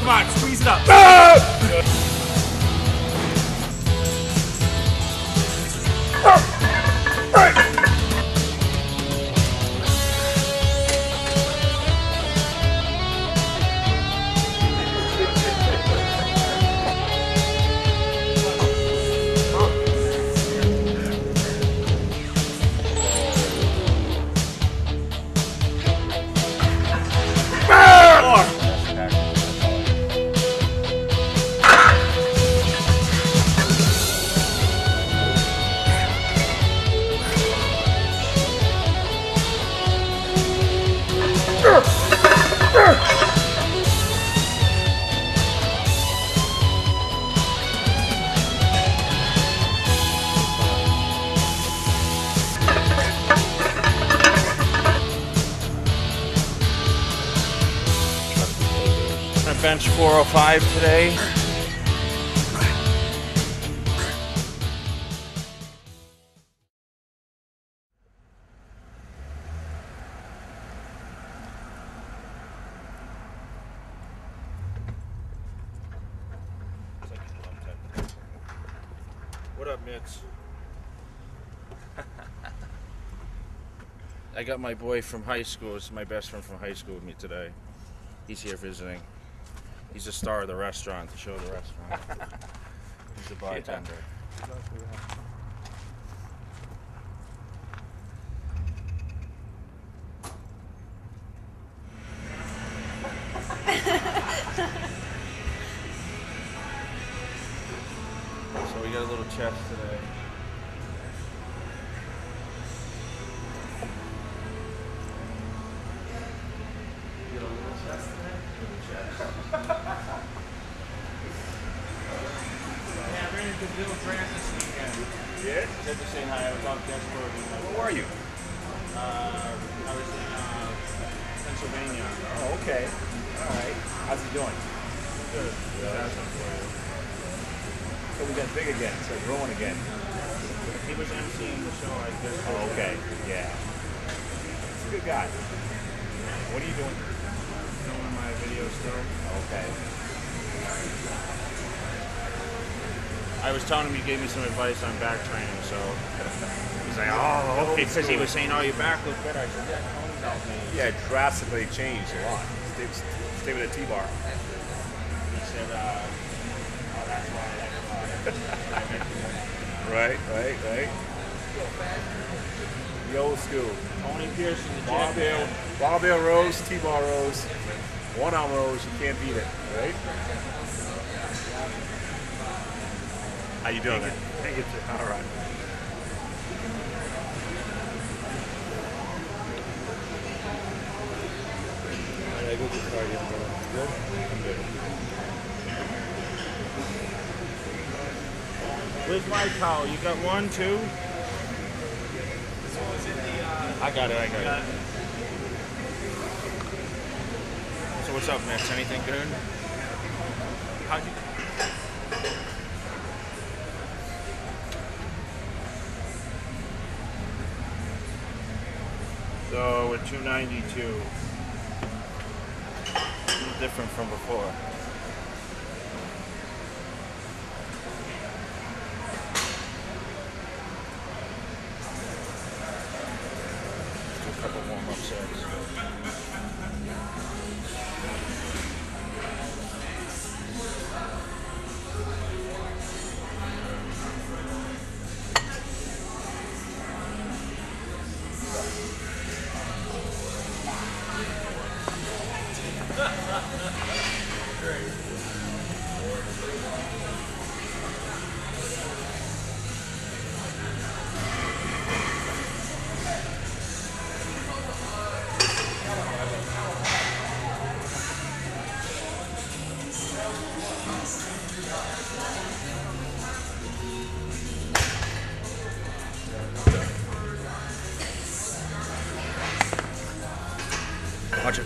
Come on, squeeze it up. Bench 405 today. What up, Mitch? I got my boy from high school. This is my best friend from high school with me today. He's here visiting. He's the star of the restaurant, to show the restaurant. He's the bartender. So we got a little chest today. You got a little chest today? Little chest. Yeah, I ran into Bill Grant this weekend. Yeah? Said to say hi. I was on Pittsburgh. Where are you? I was in Pennsylvania. Oh, okay. All right. How's he doing? Good. That's for you. So we got big again. So growing again. He was emceeing the show. I guess. Oh, okay. Yeah. He's a good guy. What are you doing? Filming my video still. Okay. I was telling him you gave me some advice on back training, so he's like, oh, okay, because he was saying, oh, your back looks better. I said, yeah, Tony helped me. Yeah, drastically changed a lot. Stay with a T-bar. He said, oh, that's why I like it. Right. The old school. Tony Pearson, the champion. Barbell rows, T-bar rows, one-arm rows, you can't beat it, right? How you doing, man? Thank you, sir. All right. I go to cardio. Good? I'm good. Where's my towel? You got one, two? I got it. So what's up, Mitch? Anything good? How'd you... So we're 292. A little different from before. Let's do a couple warm-up sets. Watch it.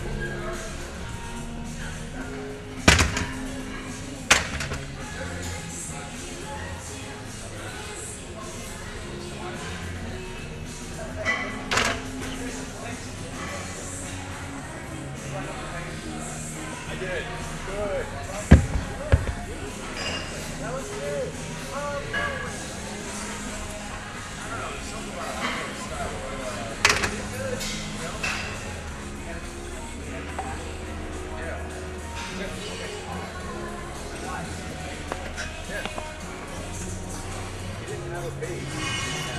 I did. Good. That was good. He didn't have a base.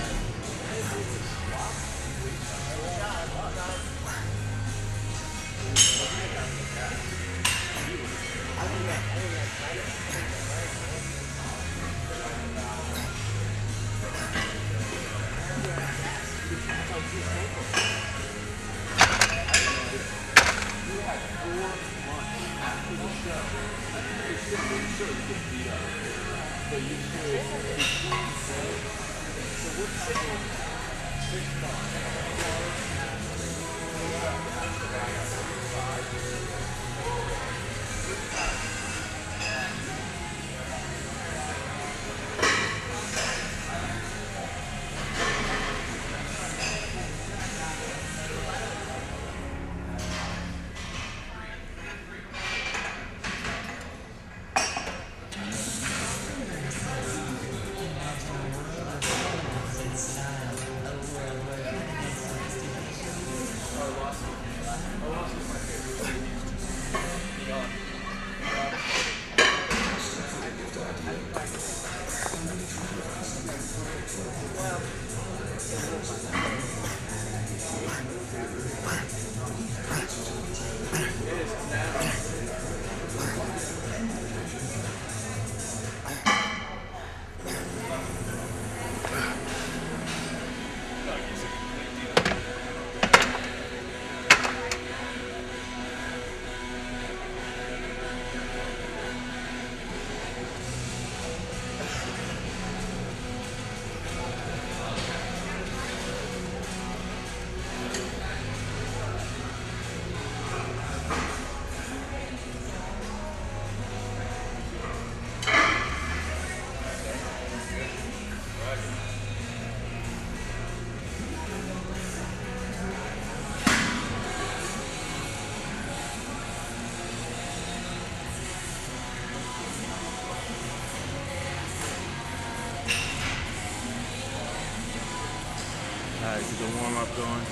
Alright, get the warm up going.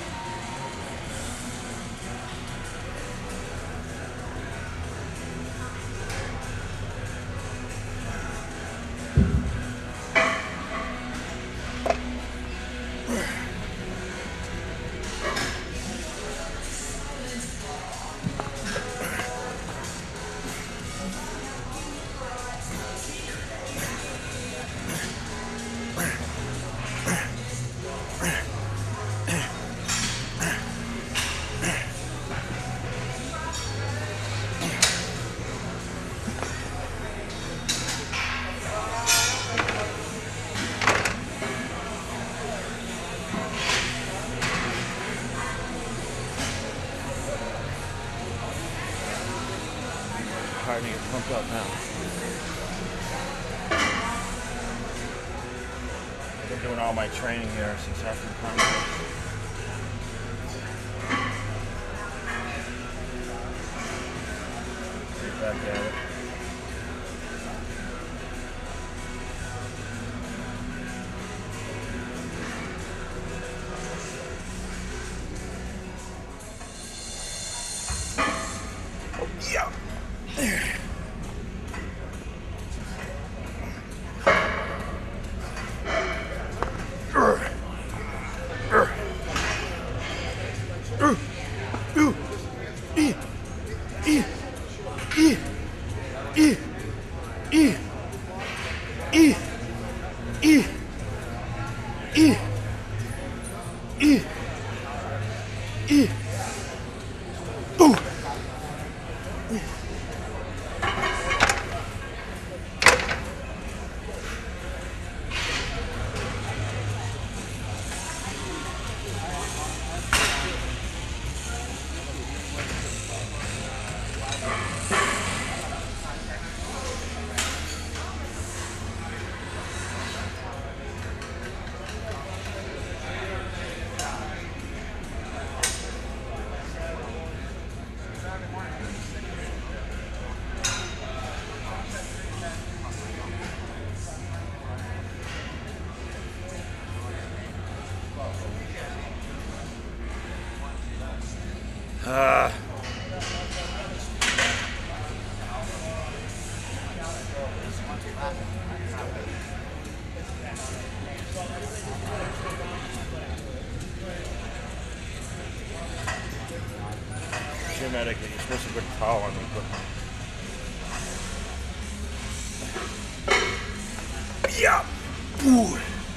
Starting to get pumped up now. I've been doing all my training here since after the contest. Get back at it. automatically. You're supposed to put a towel on the equipment. Yeah. Ooh.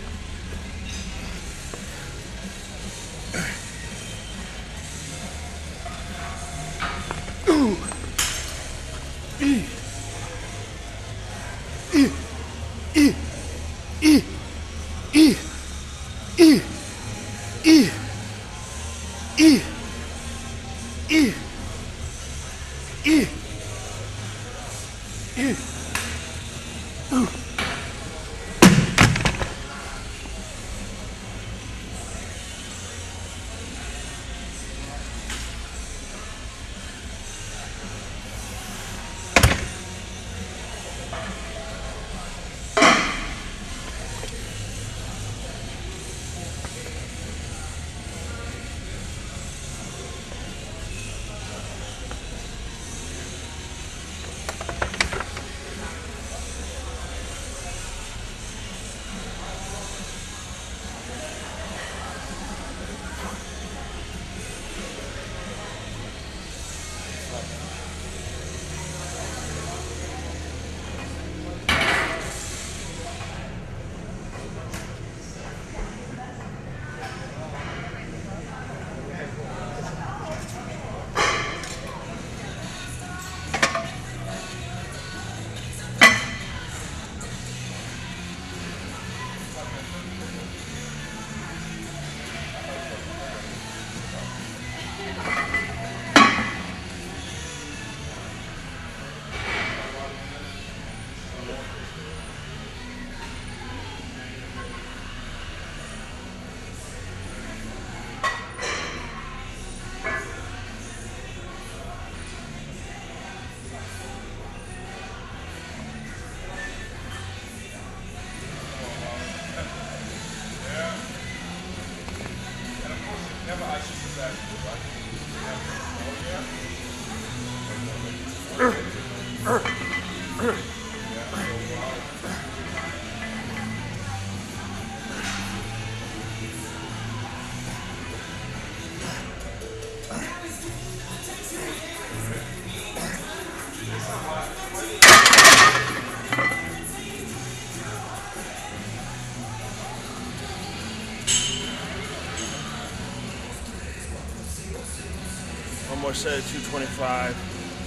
One more set of 225.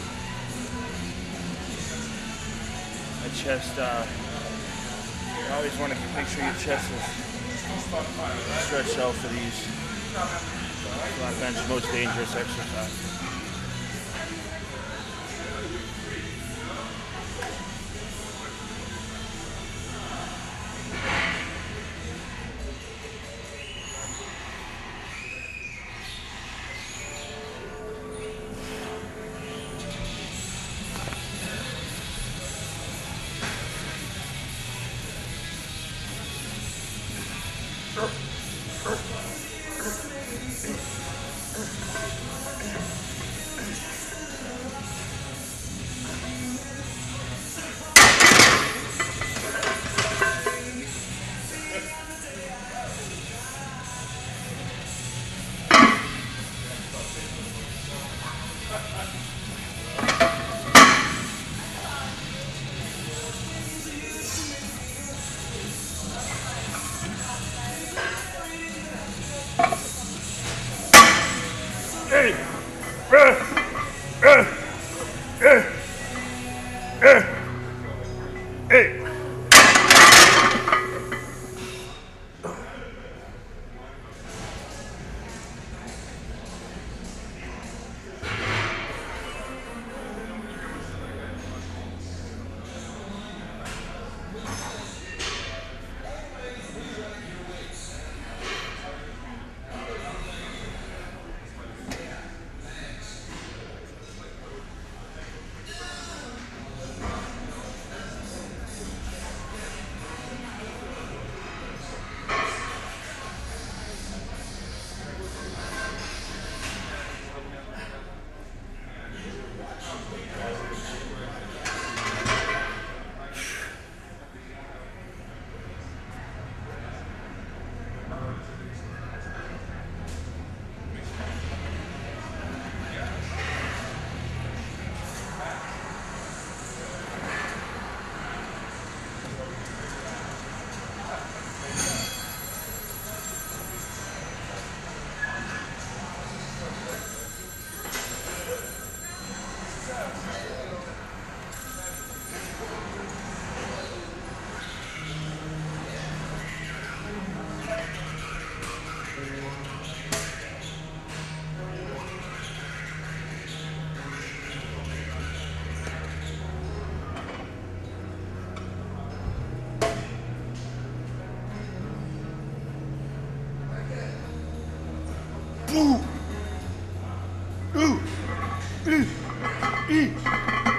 My chest, you always want to make sure your chest is stretched out for these. Flat bench, most dangerous exercise.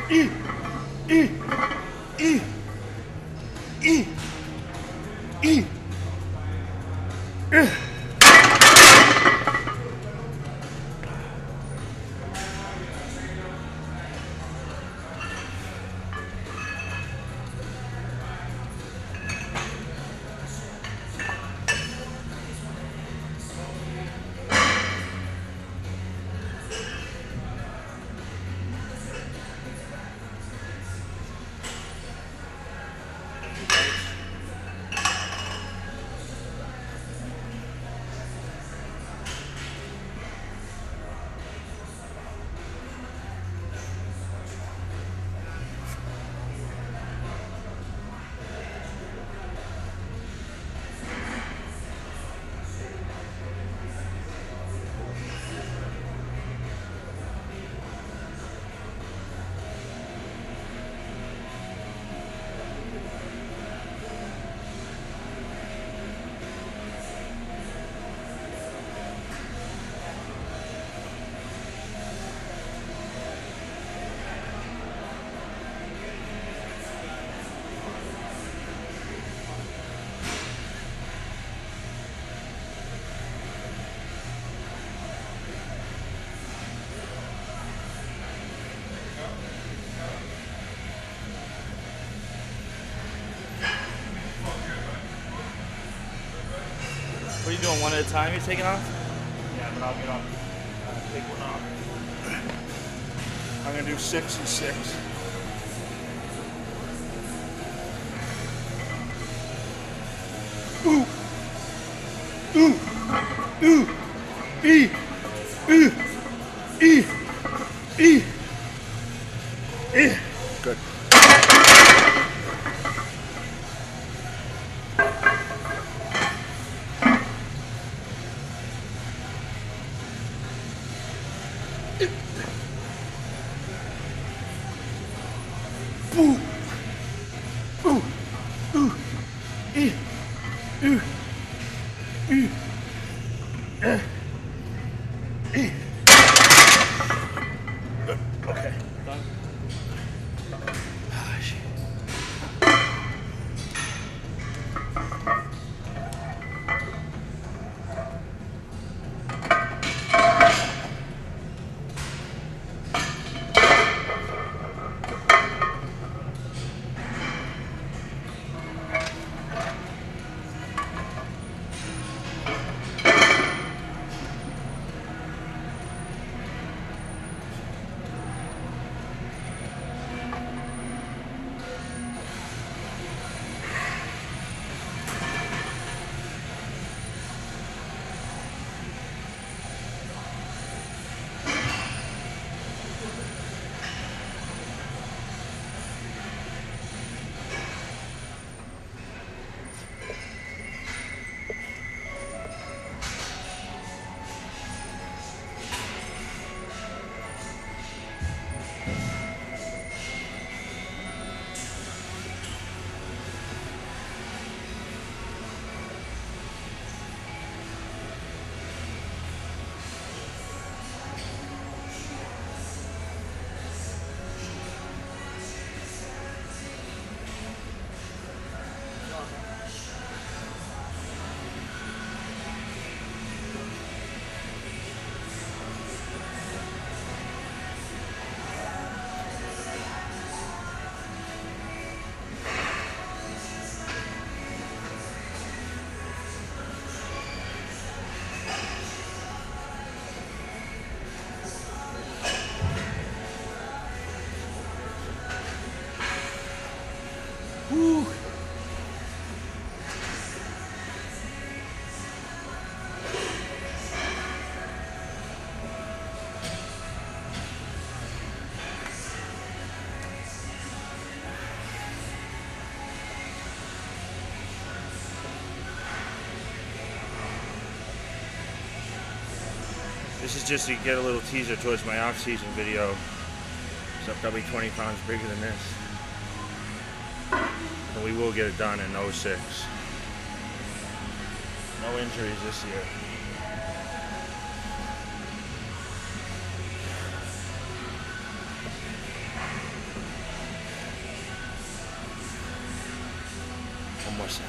What are you doing, one at a time you're taking off? Yeah, but I'll get off. Take one off. I'm gonna do 6 and 6. Ooh. Ooh. Ooh. E. E. E. E. E. Good. Ooh. Ooh. Ooh. E. Ooh. E. E. Good. Okay. Done. Ah, shit. Woo. This is just to get a little teaser towards my off-season video. So I'll be 20 pounds bigger than this. And we will get it done in 06. No injuries this year. more set.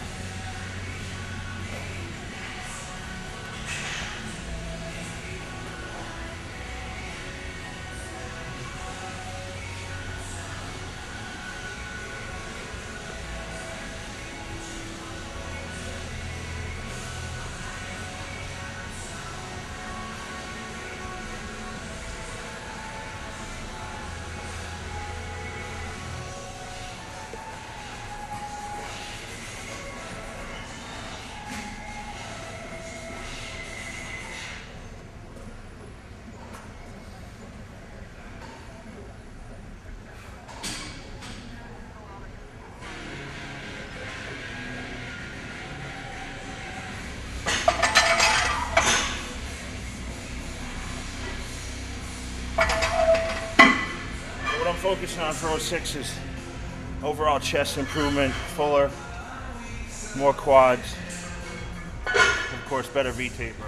Focusing on for 06 is overall chest improvement, fuller, more quads, of course better V-taper.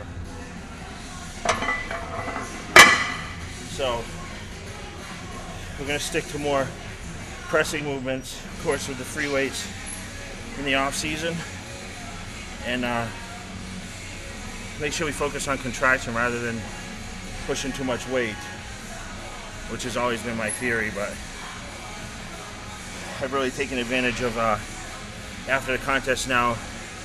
So we're going to stick to more pressing movements, of course with the free weights in the off season, and make sure we focus on contraction rather than pushing too much weight, which has always been my theory, but I've really taken advantage of, after the contest now,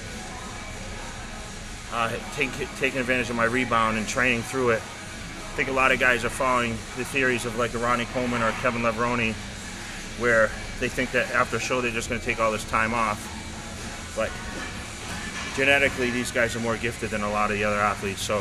taking advantage of my rebound and training through it. I think a lot of guys are following the theories of like a Ronnie Coleman or Kevin Levrone, where they think that after a show they're just going to take all this time off. But genetically, these guys are more gifted than a lot of the other athletes, so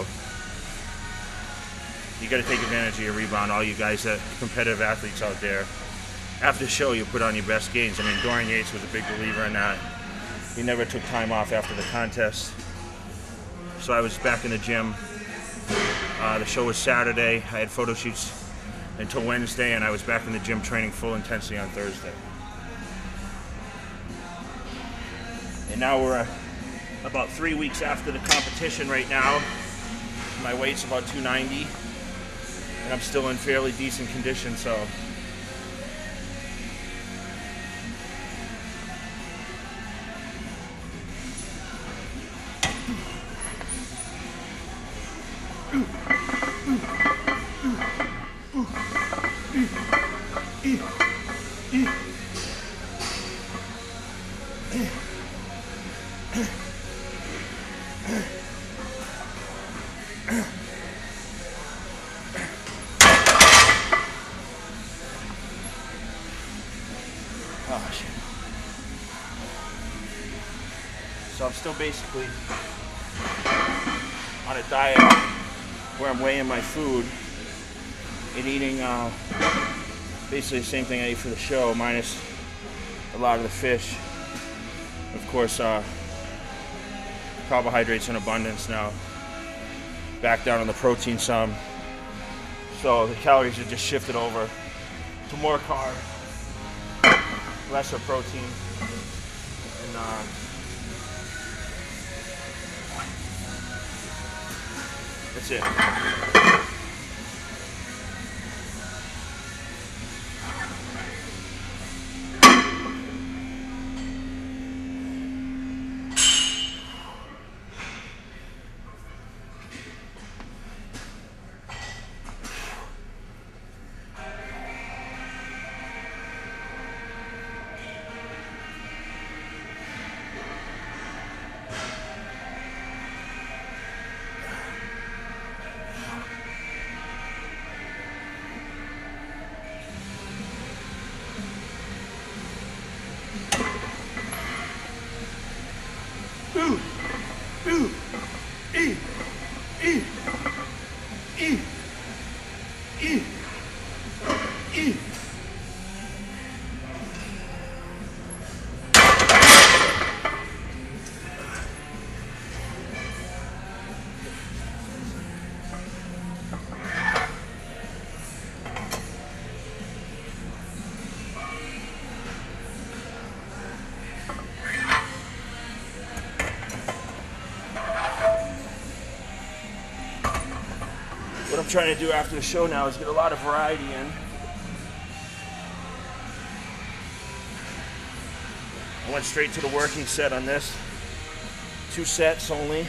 you got to take advantage of your rebound. All you guys that competitive athletes out there, after the show you put on your best gains. I mean, Dorian Yates was a big believer in that. He never took time off after the contest. So I was back in the gym. The show was Saturday. I had photo shoots until Wednesday, and I was back in the gym training full intensity on Thursday. And now we're about 3 weeks after the competition right now. My weight's about 290. And I'm still in fairly decent condition, so I'm still basically on a diet where I'm weighing my food and eating basically the same thing I ate for the show, minus a lot of the fish. Of course, carbohydrates in abundance now. Back down on the protein some. So the calories are just shifted over to more carb, lesser protein, and that's it. What I'm trying to do after the show now is get a lot of variety in. I went straight to the working set on this. 2 sets only.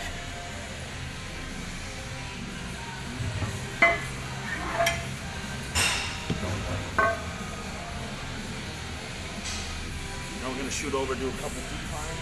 Now we're going to shoot over, do a couple declines.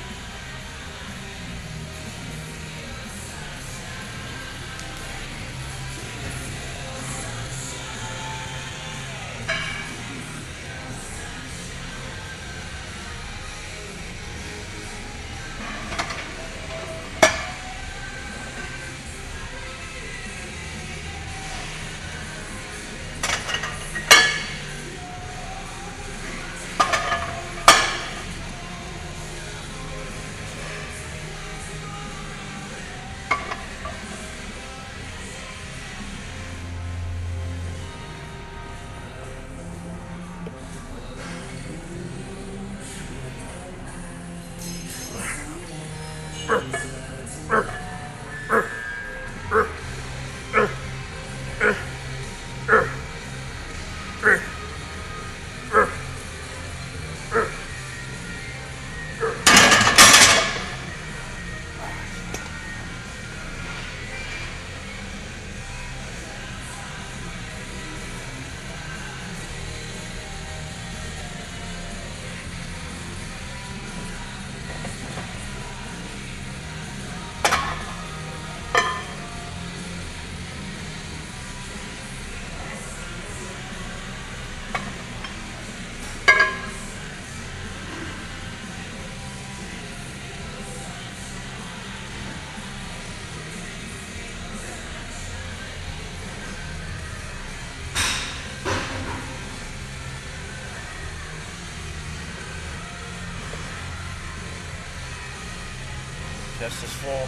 Chest is full.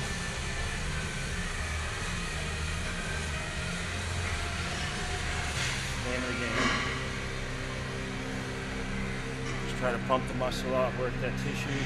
Name of the game. Just try to pump the muscle out, work that tissue.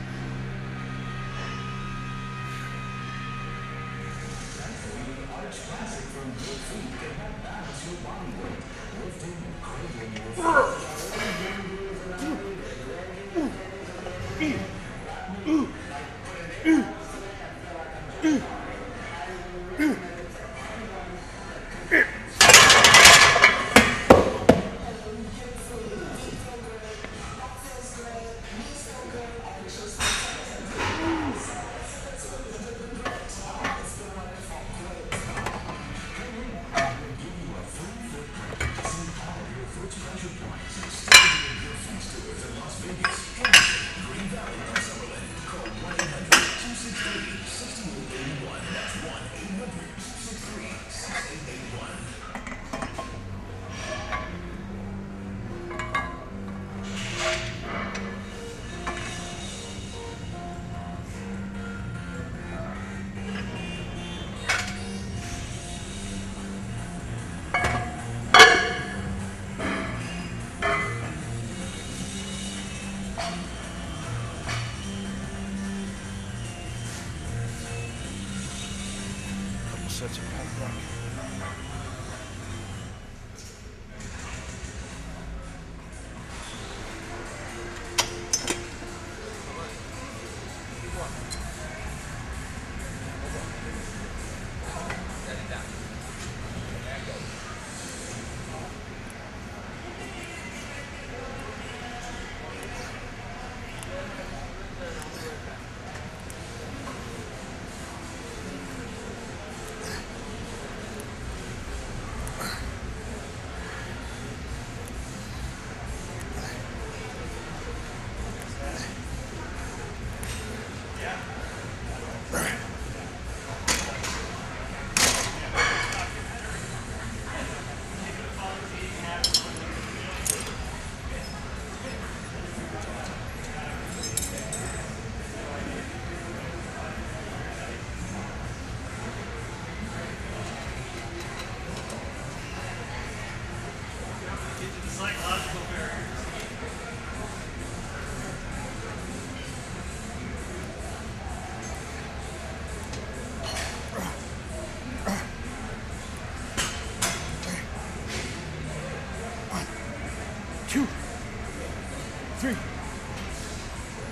Sets of pump rock.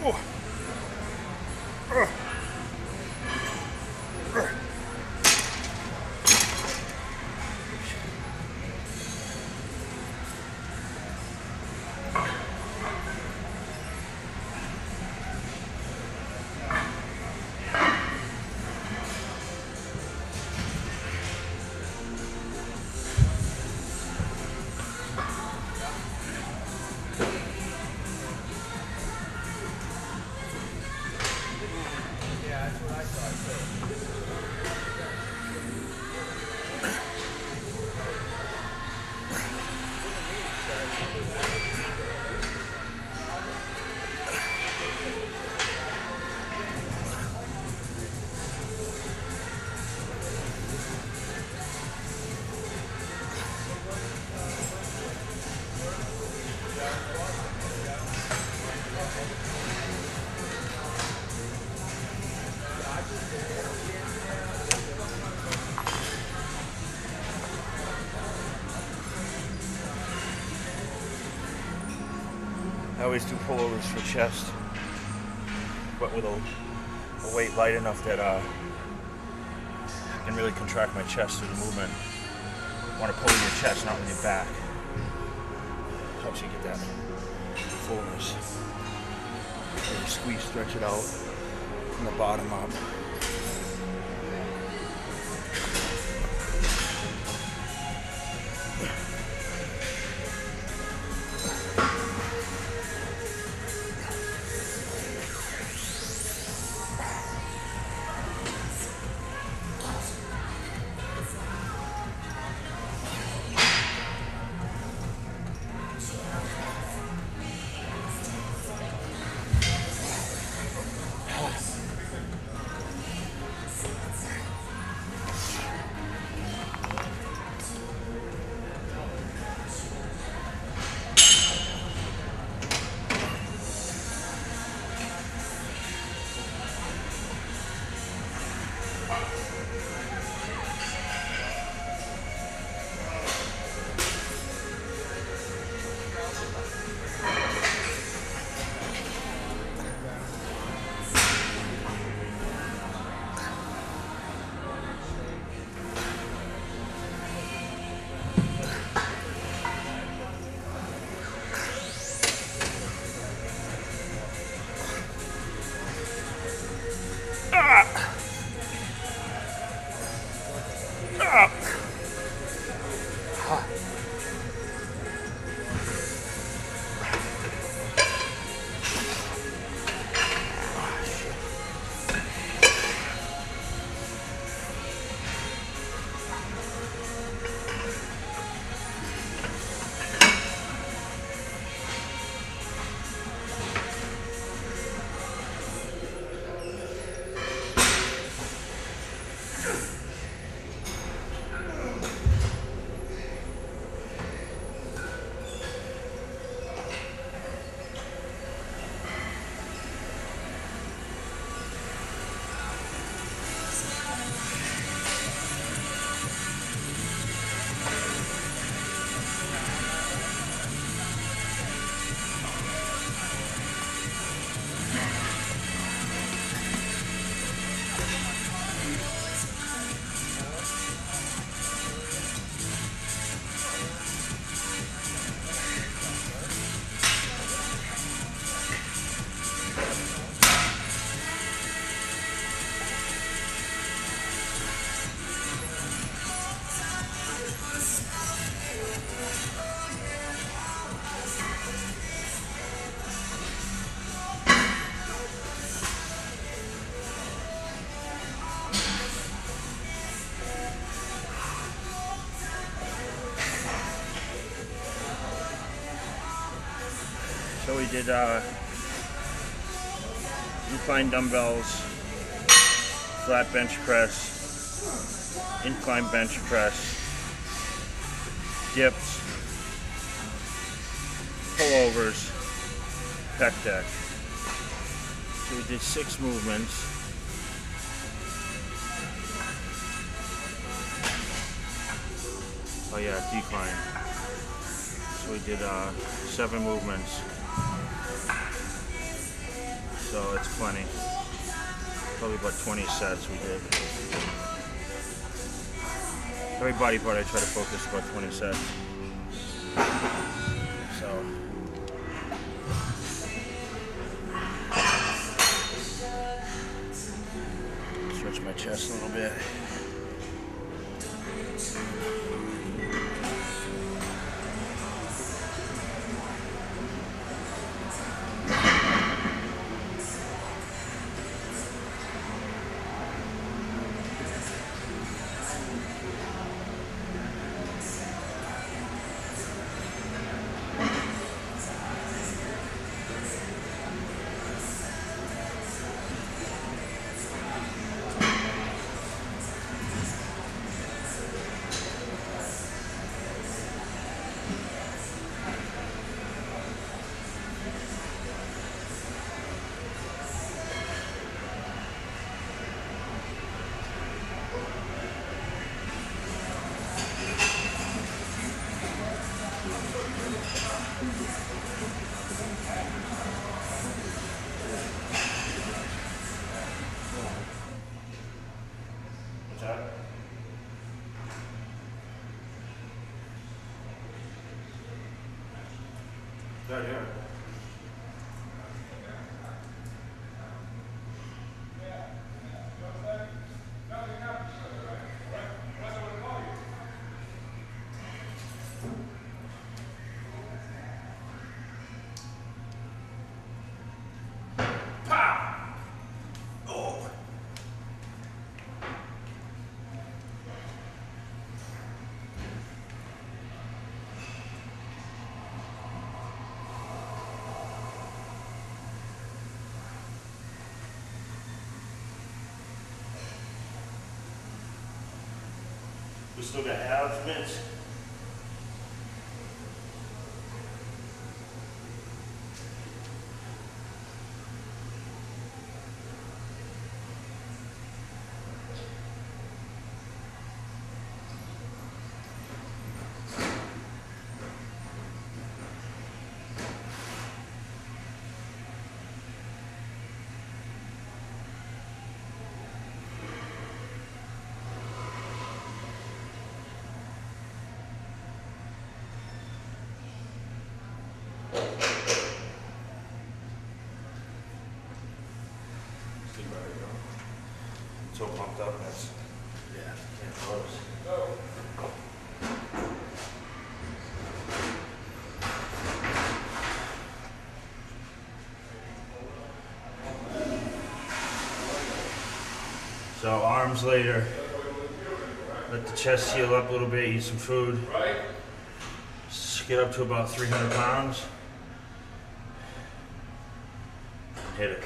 I always do pullovers for chest, but with a weight light enough that I can really contract my chest through the movement. You want to pull with your chest, not with your back. Helps you get that fullness. So you squeeze, stretch it out from the bottom up. So we did incline dumbbells, flat bench press, incline bench press, dips, pullovers, pec deck. So we did 6 movements. Oh yeah, decline. So we did 7 movements. So it's plenty. Probably about 20 sets we did. Every body part I try to focus about 20 sets. So stretch my chest a little bit. Yeah. We still got halves, mints. So pumped up, that's, yeah, can't close. So arms later, let the chest heal up a little bit, eat some food. Just get up to about 300 pounds. Hit it.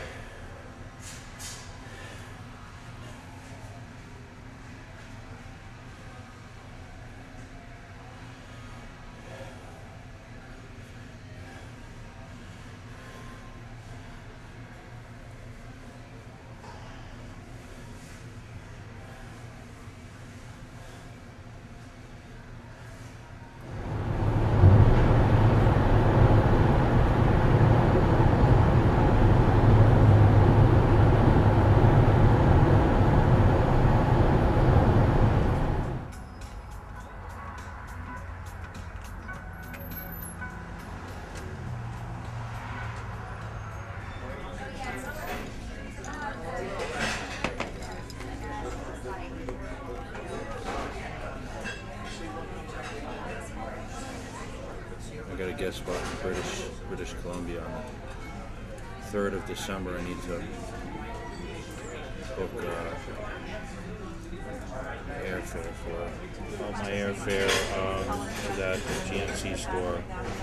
I got a guest spot in British Columbia on the 3rd of December. I need to book airfare for all my airfare to that GNC store.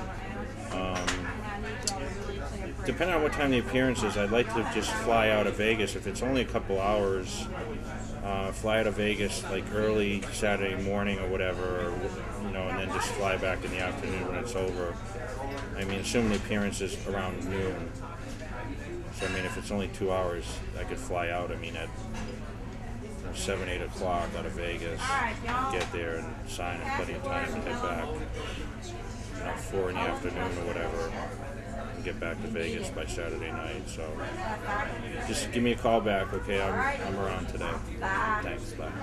Depending on what time the appearance is, I'd like to just fly out of Vegas. If it's only a couple hours, fly out of Vegas like early Saturday morning or whatever, or, and then just fly back in the afternoon when it's over. I mean, assuming the appearance is around noon. So, I mean, if it's only 2 hours, I could fly out, at 7, 8 o'clock out of Vegas, get there and sign in plenty of time and head back, 4 in the afternoon or whatever. And and get back to Vegas by Saturday night. So just give me a call back, okay? I'm around today. Thanks. Bye.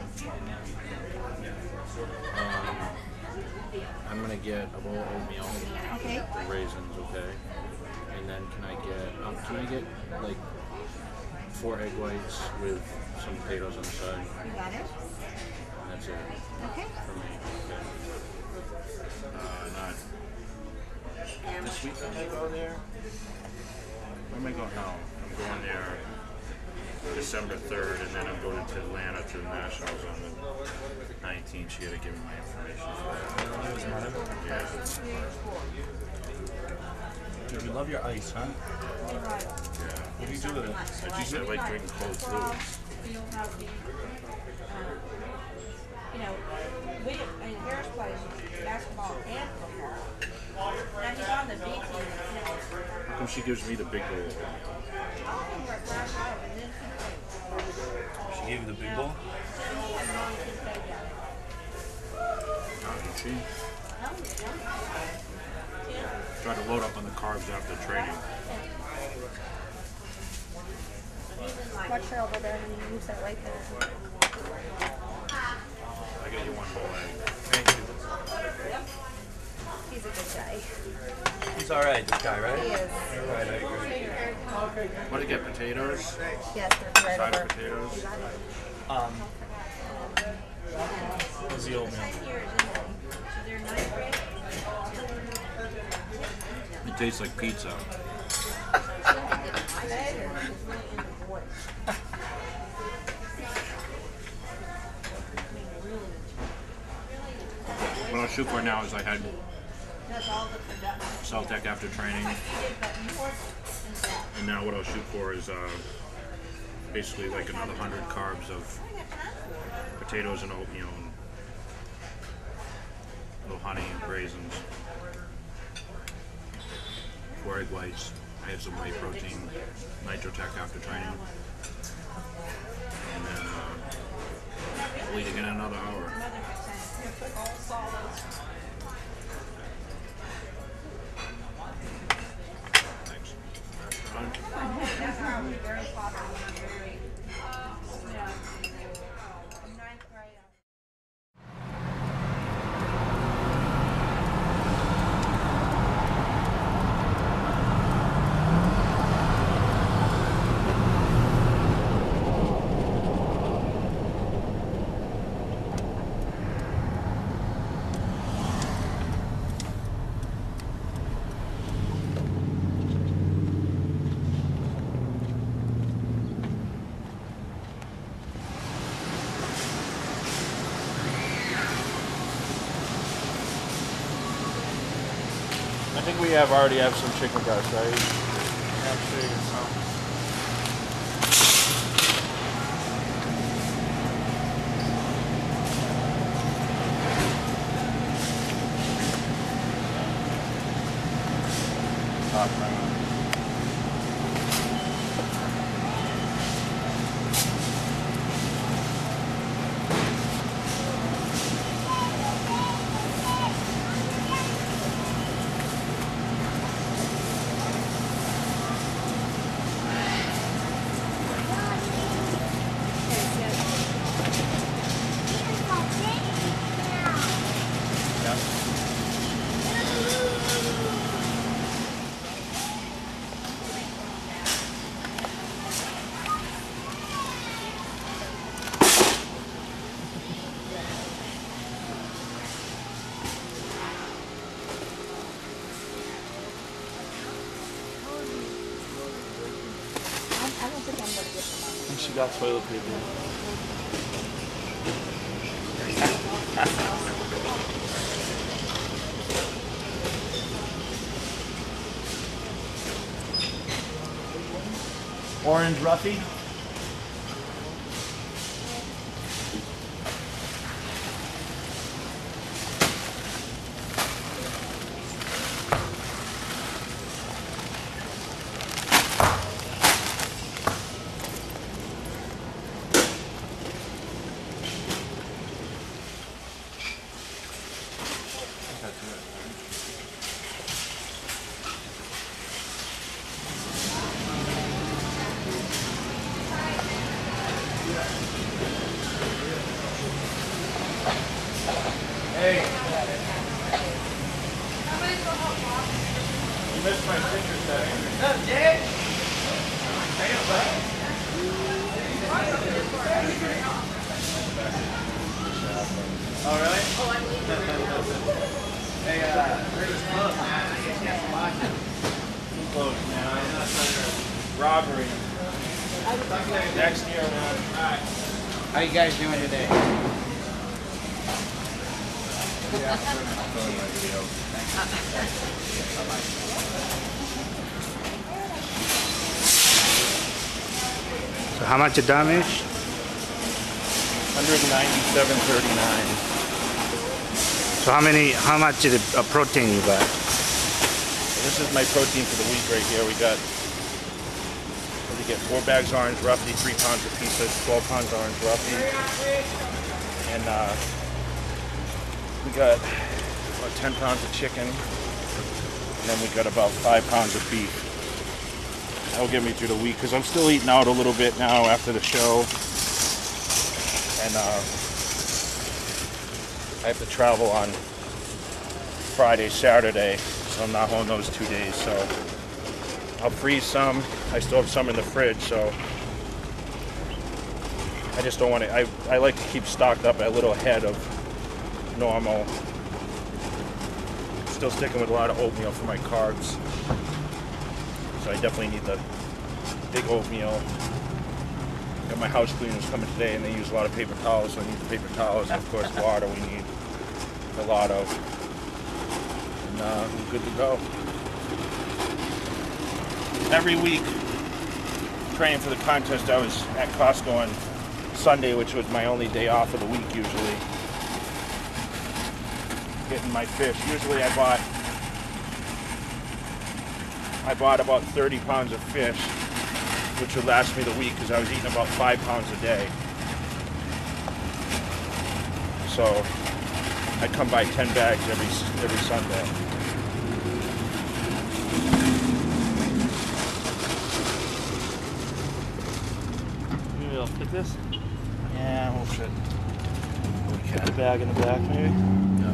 I'm gonna get a bowl of oatmeal Okay. with raisins, okay? And then can I get like 4 egg whites with some potatoes on the side? You got it? And that's it Okay. for me. Okay. Not this weekend. I go there. Where am I going now? I'm going there December 3rd, and then I'm going to Atlanta to the Nationals on the 19th. She got to give me my information for that. Yeah. Dude, you love your ice, huh? Yeah. What do you do with it? I just I like drinking cold fluids. Harris plays basketball and football. Now he's on the B team. How come she gives me the big bowl? She gave you the big bowl? Did she? Try to load up on the carbs after training. Watch her over there and use that right there. I get you one whole egg. Thank you. He's a good guy. He's alright, this guy, right? He is. You're right, I agree. What do you get? Potatoes? Yes, they're right Side over. of potatoes? You got it. What's the oatmeal? It tastes like pizza. What I'll shoot for now is I had Celtec after training, and now what I'll shoot for is basically like another 100 carbs of potatoes and oatmeal and a little honey and raisins. 4 egg whites. I have some whey protein, Nitrotech after training, and then I'll eat again in another hour. Thanks. I think we already have some chicken breast, right? Yeah, I'm sure you can tell. I don't think I'm going to get them on. She got toilet paper. Orange Ruffy? Oh, really? Hey, British Club, man. I can't watch it. Close, man. Robbery. Next year, man. Alright. How you guys doing today? So how much the damage? 197.39. So how much of the protein you got? This is my protein for the week right here. We get 4 bags orange, roughly 3 pounds a piece. That's 12 pounds orange, roughly. And we got about 10 pounds of chicken. And then we got about 5 pounds of beef. That'll get me through the week because I'm still eating out a little bit now after the show. And I have to travel on Friday, Saturday, so I'm not home those 2 days. So I'll freeze some. I still have some in the fridge, so I just don't want to. I like to keep stocked up a little ahead of normal. Still sticking with a lot of oatmeal for my carbs, so I definitely need the big oatmeal. Got my house cleaners coming today, and they use a lot of paper towels, so I need the paper towels, and of course water we need a lot of. And we're good to go. Every week, training for the contest, I was at Costco on Sunday, which was my only day off of the week usually. Getting my fish. Usually I bought about 30 pounds of fish, which would last me the week because I was eating about 5 pounds a day. So I come by 10 bags every Sunday. Maybe I'll fit this? Yeah, we'll fit. Put the bag in the back maybe? Yeah.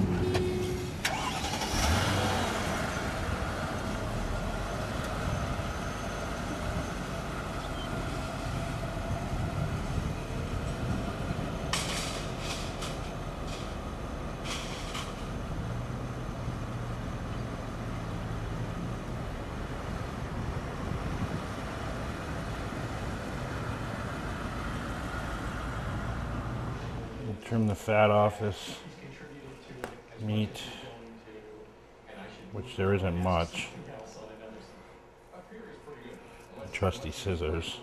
Trim the fat off this meat, which there isn't much. Trusty scissors.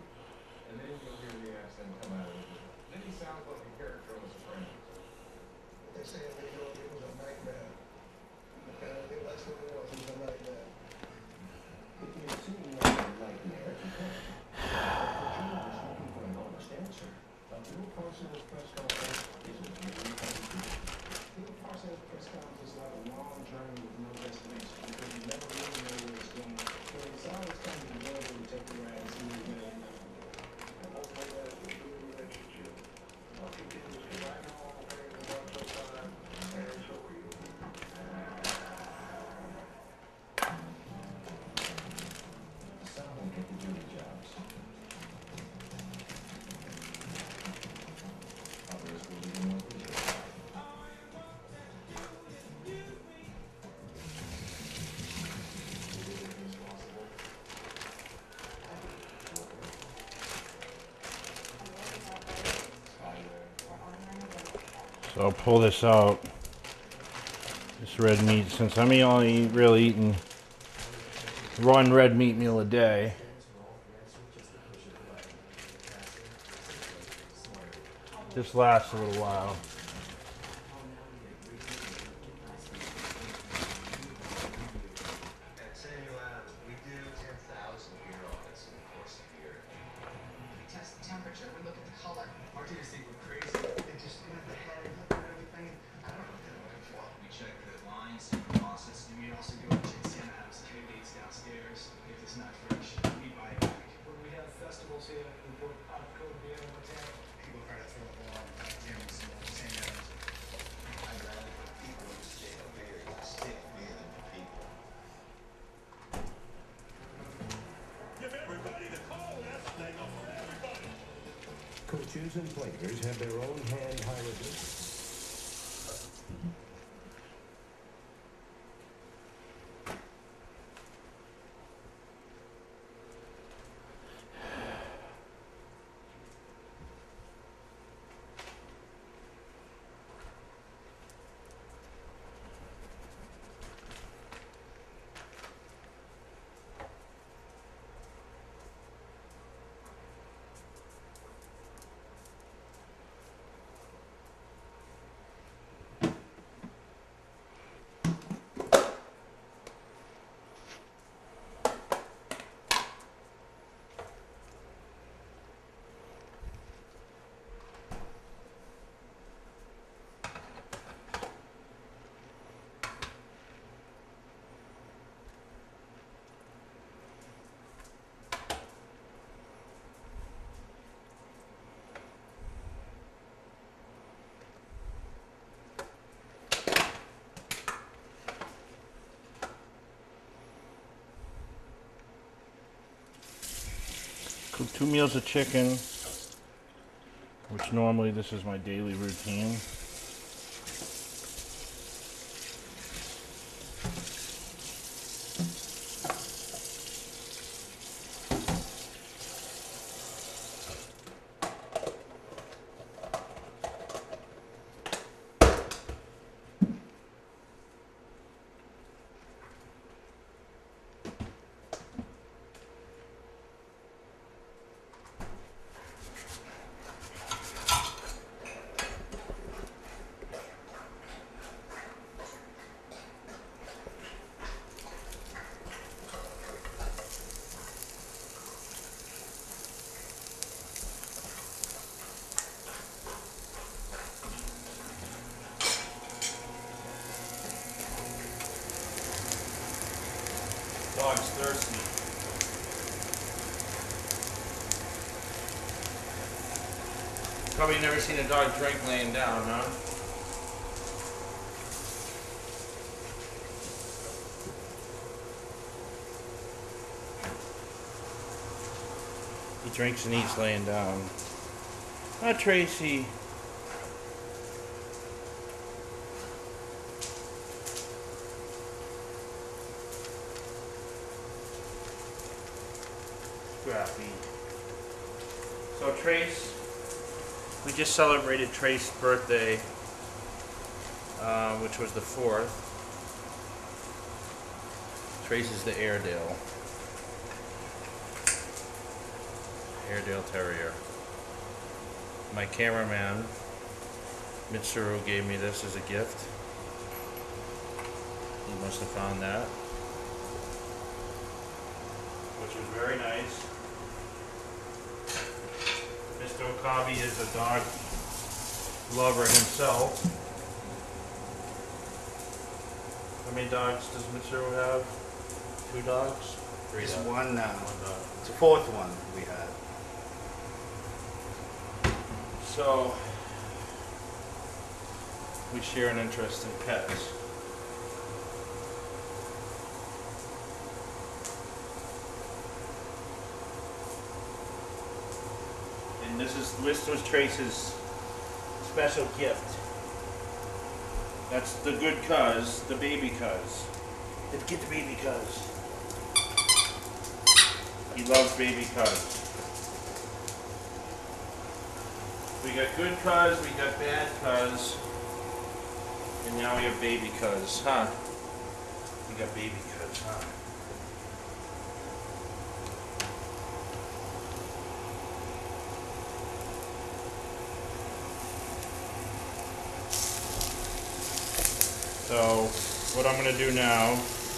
So I'll pull this out, this red meat, since I'm only really eating one red meat meal a day. This lasts a little while. coaches and players have their own hand hieroglyphs. Cook 2 meals of chicken, which normally this is my daily routine. Dog's thirsty. Probably never seen a dog drink laying down, huh? He drinks and eats laying down. Not Tracy. Scrappy. So Trace, we just celebrated Trace's birthday, which was the 4th. Trace is the Airedale. Airedale Terrier. My cameraman, Mitsuru, gave me this as a gift. He must have found that, which was very nice. Mr. Okabe is a dog lover himself. How many dogs does Mitsuru have? 2 dogs? 3 It's dogs. one now. One dog. It's the 4th one we had. So, we share an interest in pets. And this was Trace's special gift. That's the good cuz, the baby cuz. Let's get the baby cuz. He loves baby cuz. We got good cuz, we got bad cuz, and now we have baby cuz, huh? We got baby cuz, huh? So, what I'm gonna do now,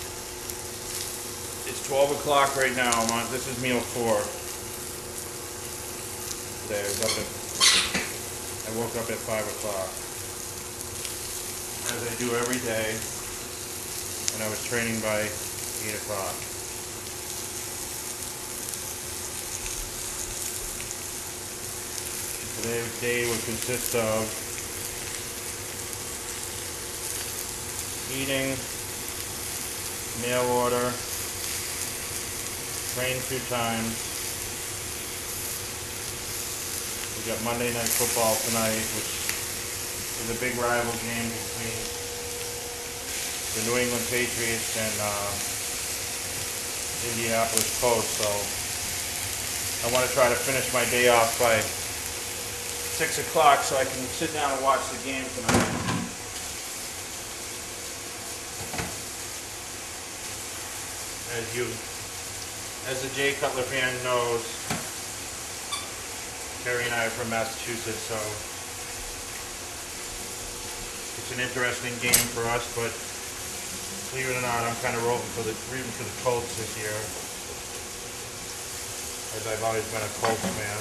it's 12 o'clock right now, this is meal 4. Today, I woke up at 5 o'clock, as I do every day, and I was training by 8 o'clock. Today's day will consist of eating, mail order, train 2 times, We got Monday Night Football tonight, which is a big rival game between the New England Patriots and Indianapolis Colts. So I want to try to finish my day off by 6 o'clock so I can sit down and watch the game tonight. As the Jay Cutler fan knows, Terry and I are from Massachusetts, so it's an interesting game for us, but believe it or not, I'm kind of rooting for the Colts this year, as I've always been a Colts fan.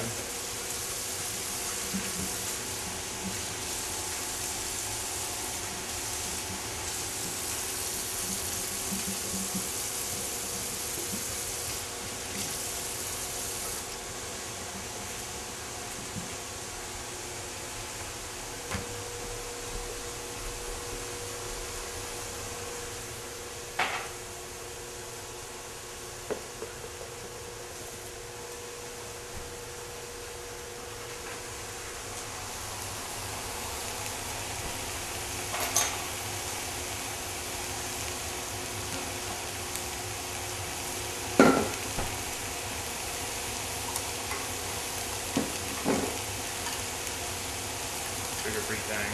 Sugar-free Tang.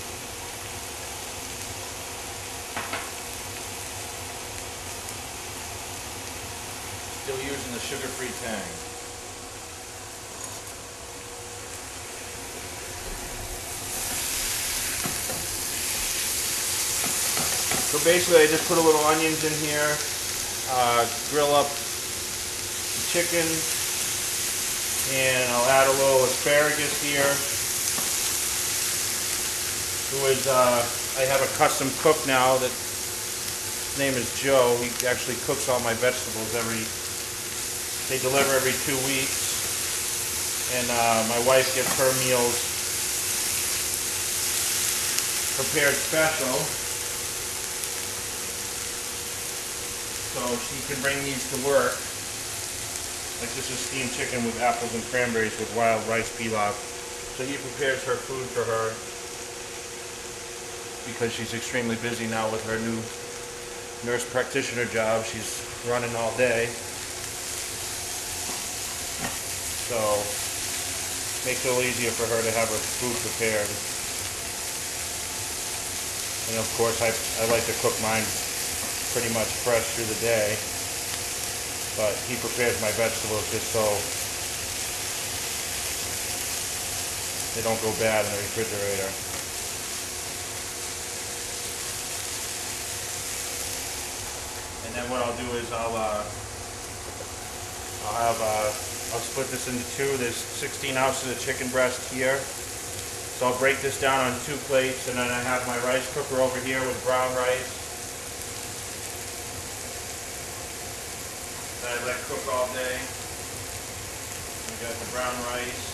Still using the sugar-free Tang. So basically I just put a little onions in here, grill up the chicken, and I'll add a little asparagus here. I have a custom cook now that his name is Joe. He actually cooks all my vegetables they deliver every 2 weeks. And my wife gets her meals prepared special. So she can bring these to work. Like this is steamed chicken with apples and cranberries with wild rice pilaf. So he prepares her food for her, because she's extremely busy now with her new nurse practitioner job. She's running all day. So makes it a little easier for her to have her food prepared. And of course I like to cook mine pretty much fresh through the day. But he prepares my vegetables just so they don't go bad in the refrigerator. And then what I'll do is I'll split this into two. There's 16 ounces of chicken breast here. So I'll break this down on 2 plates, and then I have my rice cooker over here with brown rice that I let cook all day. We got the brown rice.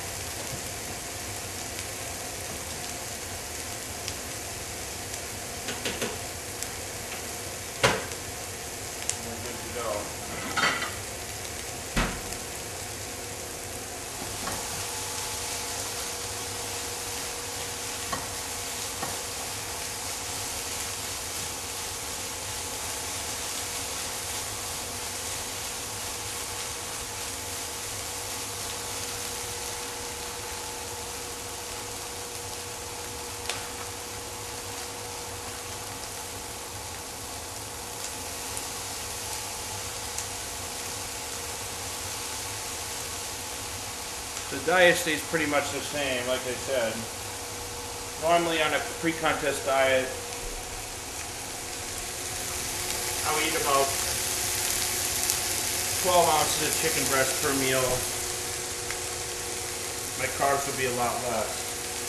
The diet stays pretty much the same, like I said. Normally on a pre-contest diet, I'll eat about 12 ounces of chicken breast per meal. My carbs would be a lot less.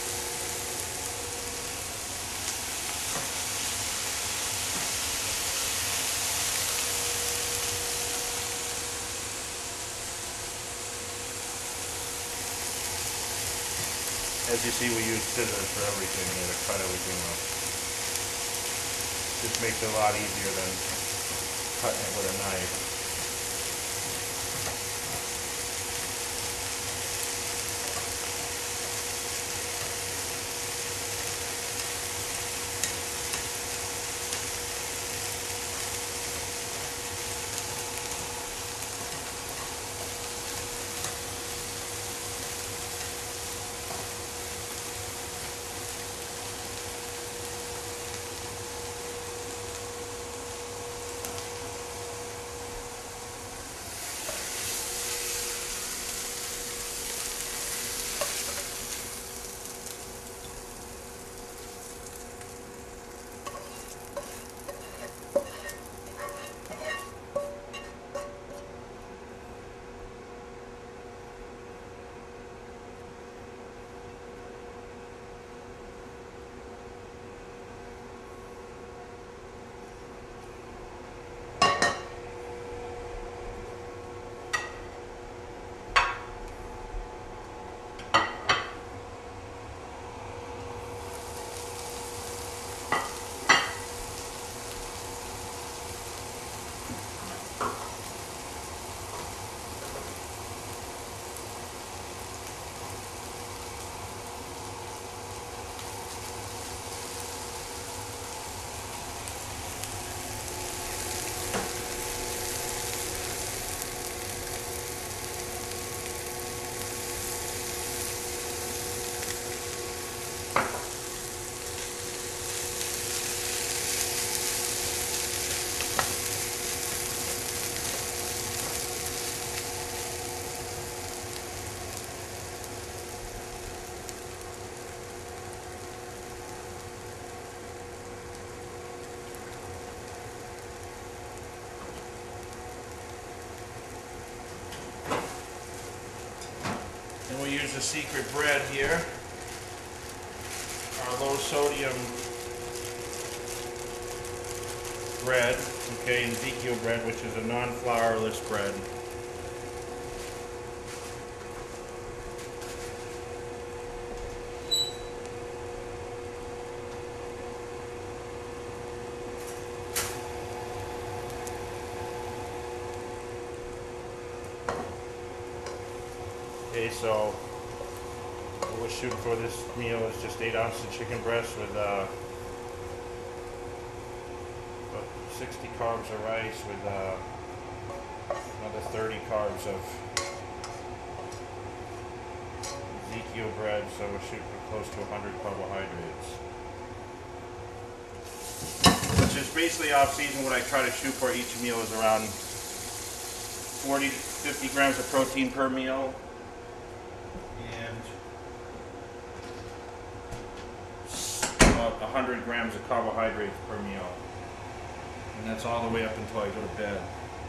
As you see, we use scissors for everything here to cut everything up. Just makes it a lot easier than cutting it with a knife. we use the secret bread here, our low sodium bread, okay, Ezekiel bread, which is a non-flourless bread. Okay, so what we're shooting for this meal is just 8 ounces of chicken breast with about 60 carbs of rice with another 30 carbs of Ezekiel bread, so we're shooting for close to 100 carbohydrates. Which is basically off season. What I try to shoot for each meal is around 40 to 50 grams of protein per meal. And about 100 grams of carbohydrates per meal. And that's all the way up until I go to bed.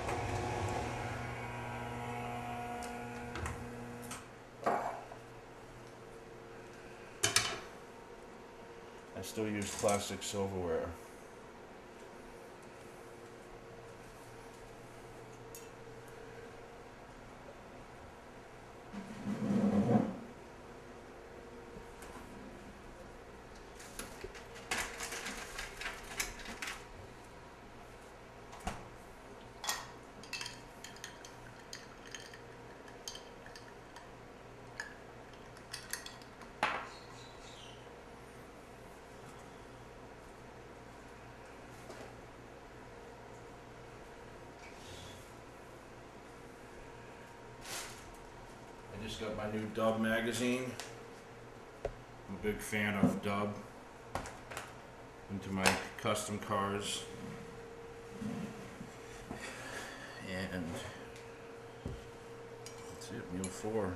I still use plastic silverware. I just got my new Dub magazine. I'm a big fan of Dub. Into my custom cars. And that's it, meal 4.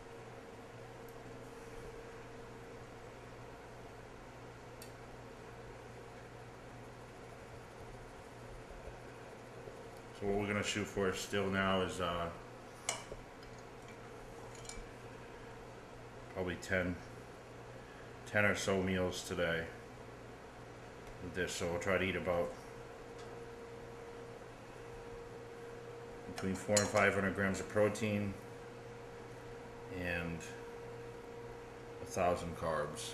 So what we're gonna shoot for still now is probably 10 or so meals today with this, so we'll try to eat about between 400 and 500 grams of protein and 1,000 carbs.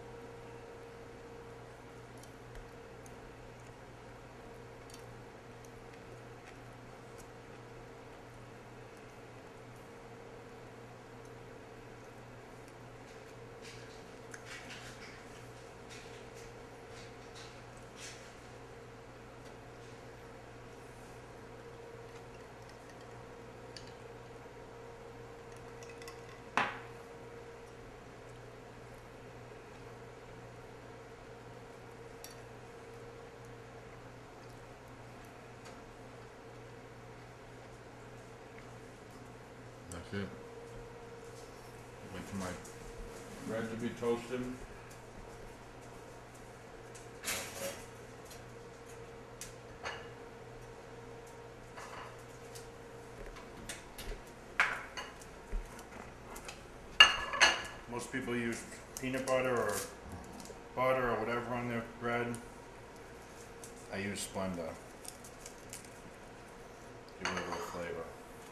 That's it. Wait for my bread to be toasted. Most people use peanut butter or whatever on their bread. I use Splenda. Give it a little flavor.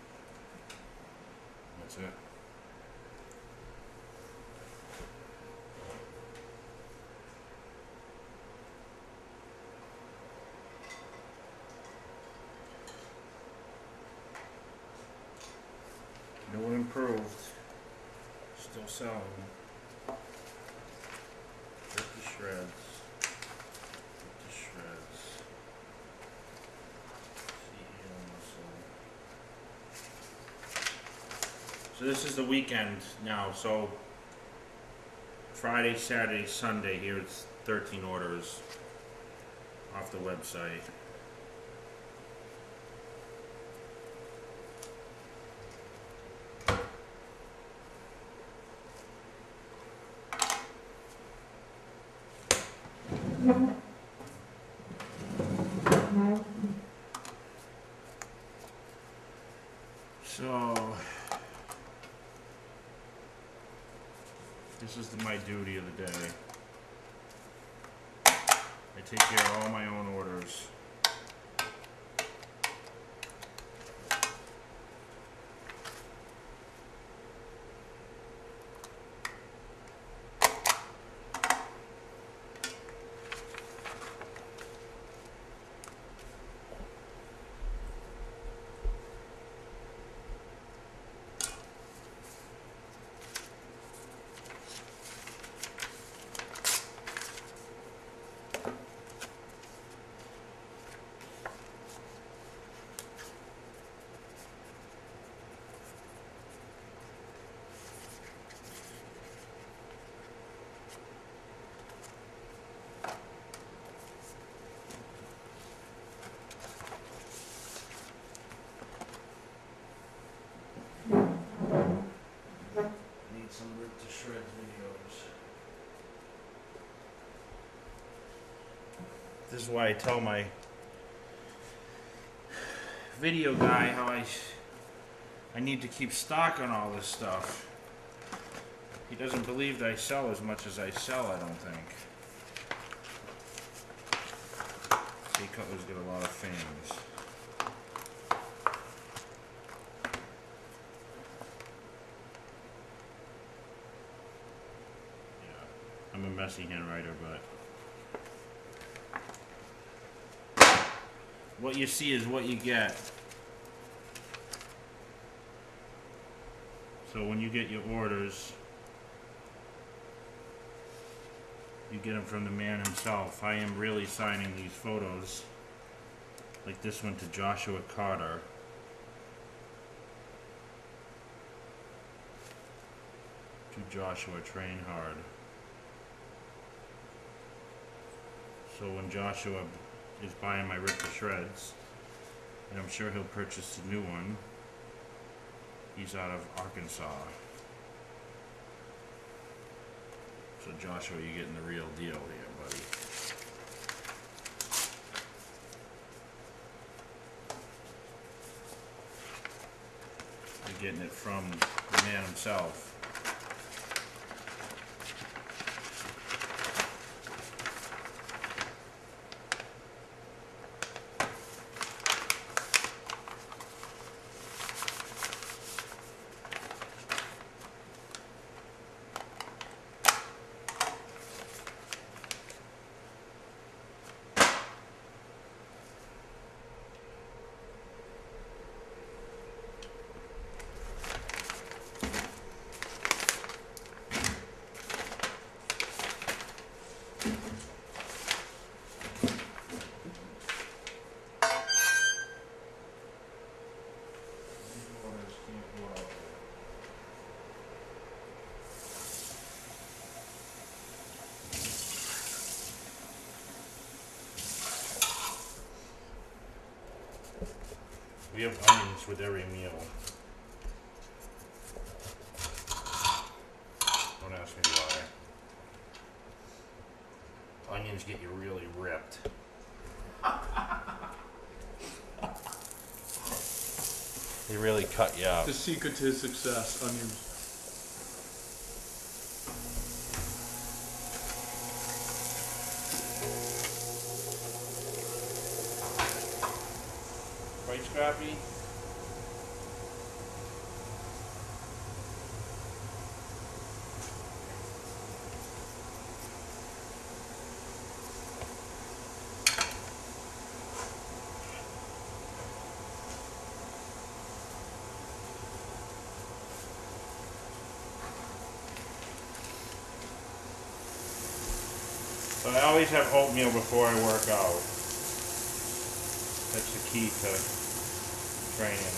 That's it. New and improved. Still selling. Rip to shreds. Rip to shreds. So this is the weekend now, so Friday, Saturday, Sunday, here it's 13 orders off the website. So This is my duty of the day. I take care of all my own orders. Some Rip to Shreds videos. This is why I tell my video guy how I need to keep stock on all this stuff. He doesn't believe that I sell as much as I sell, I don't think. See, Cutler's got a lot of fans. I'm a messy handwriter, but what you see is what you get. So when you get your orders, you get them from the man himself. I am really signing these photos, like this one to Joshua Carter. To Joshua, train hard. So when Joshua is buying my Rip to Shreds, and I'm sure he'll purchase a new one, he's out of Arkansas. So Joshua, you're getting the real deal here, buddy. You're getting it from the man himself. We have onions with every meal. Don't ask me why. Onions get you really ripped. They really cut you up. The secret to his success, onions. Quite scrappy. But I always have oatmeal before I work out. That's the key to training.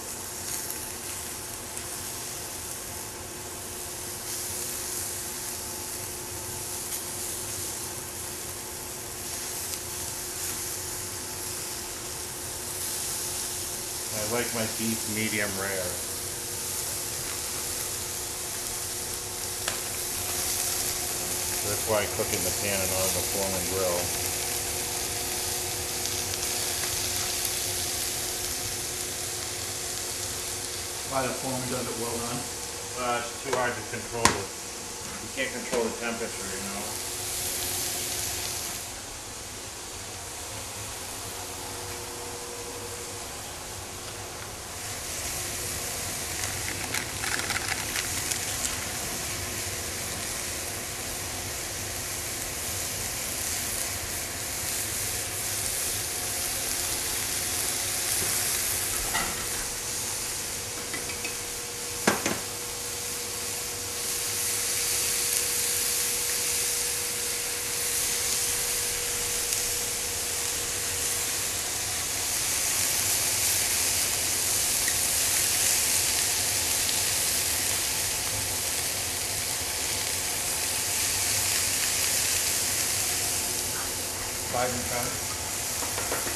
I like my beef medium rare. That's why I cook in the pan and not on the Foreman grill. Why the Foreman does it well done? It's too hard to control You can't control the temperature, you know. Five and 10.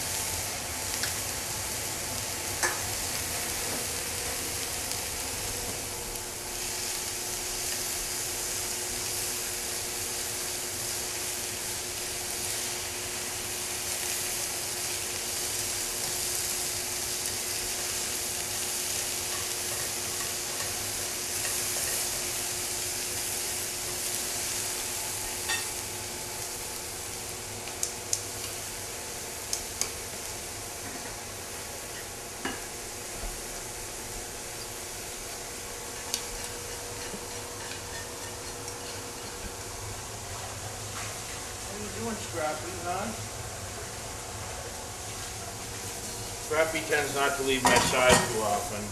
What are you doing, Scrappy, huh? Scrappy tends not to leave my side too often.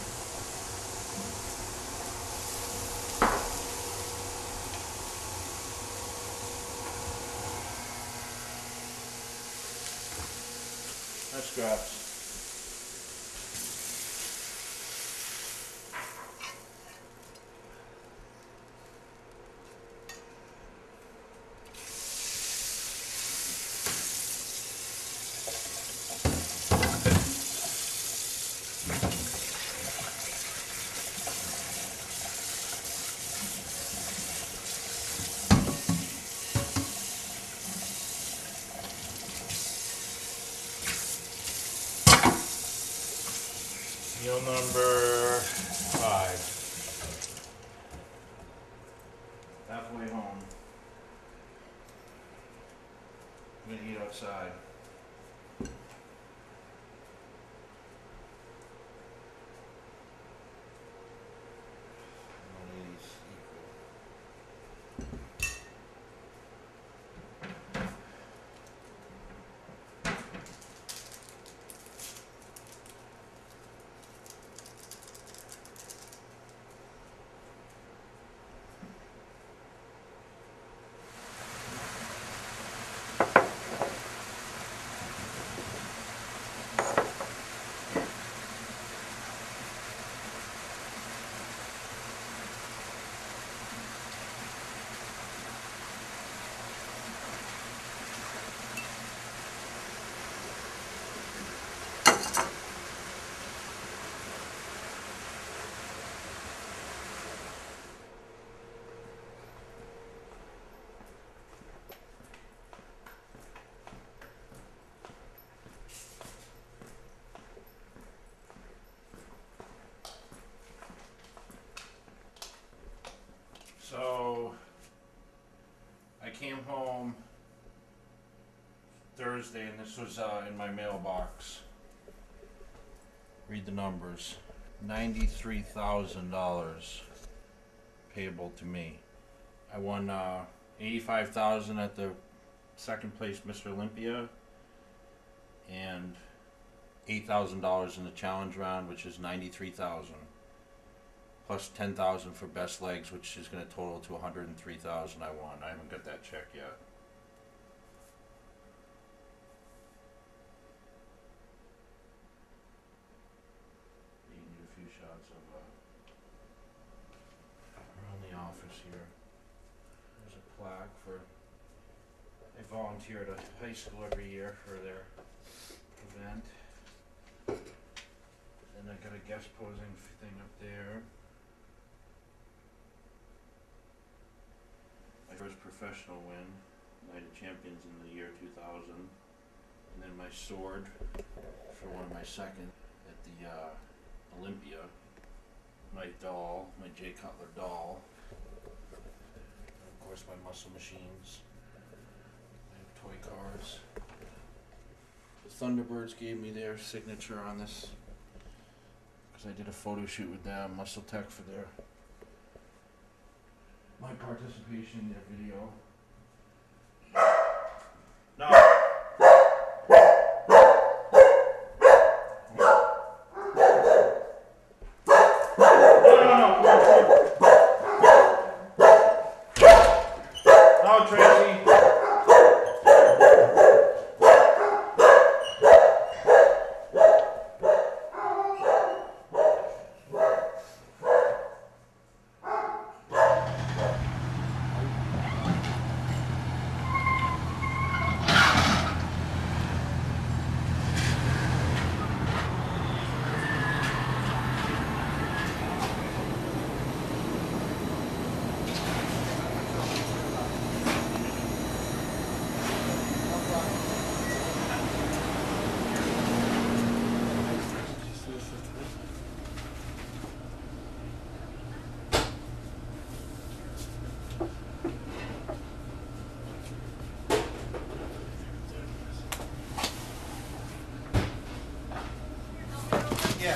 That's Scraps. Meal number 5. Halfway home. I'm gonna eat outside. One of these equal. So, I came home Thursday and this was in my mailbox. Read the numbers. $93,000 payable to me. I won $85,000 at the second place Mr. Olympia and $8,000 in the challenge round, which is $93,000. Plus $10,000 for best legs, which is going to total to $103,000 I won. I haven't got that check yet. You can do a few shots of around the office here. There's a plaque for. I volunteer at a high school every year for their event. And I got a guest posing thing up there. My first professional win, Night of Champions in the year 2000, and then my sword for one of my second at the Olympia, my doll, my Jay Cutler doll, course, my muscle machines. I have toy cars. The Thunderbirds gave me their signature on this because I did a photo shoot with them, Muscle Tech, for my participation in their video. No. No, Tracy. Yeah.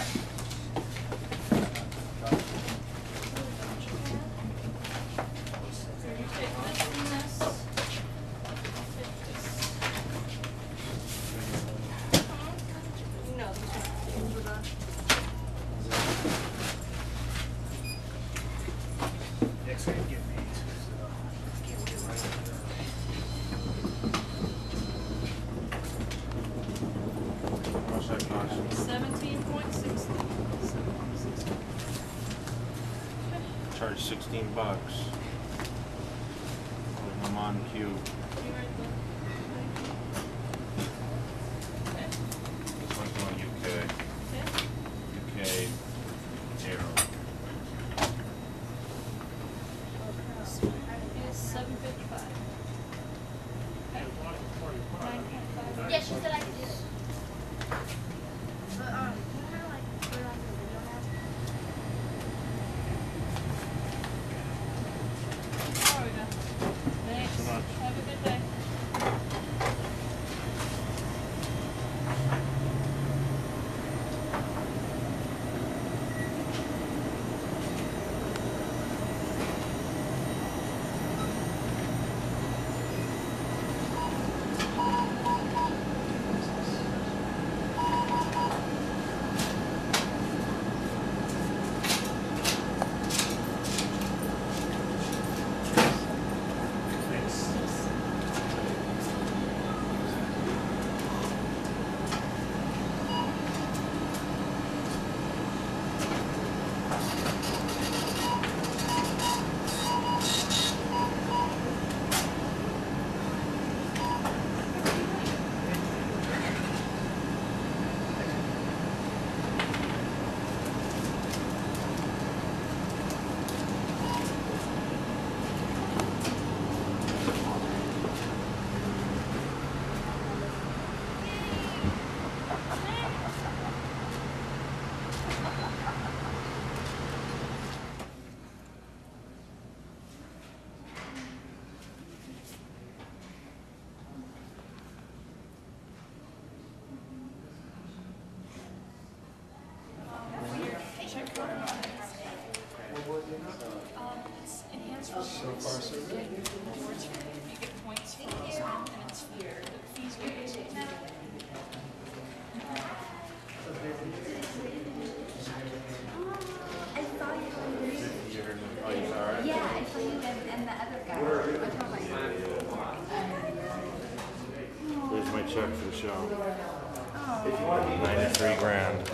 What's that cost? 17.60. Charge $16. I'm on cue. This one's going UK. UK Aero. It's $7.55. Yeah, she said I could do it. But, kind of like put it on the video now. There we go. Thanks. Have a good day. It's enhanced rewards. So far, so good. Rewards, you get points for this one, and it's the fees are basically. I saw you. Oh, you saw it? Yeah, I saw you and the other guy. I told my Here's my check for the show. 93 grand.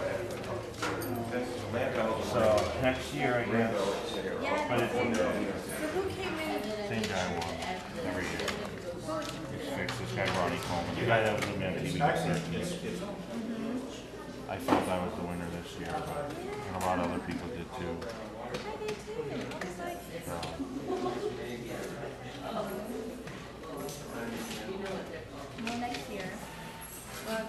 So next year, I guess. But it's who came in? same guy won every year. He's fixed. This guy Ronnie Coleman, the guy that was with me on TV. I felt I was the winner this year, but and a lot of other people did too. Well, next year. Well,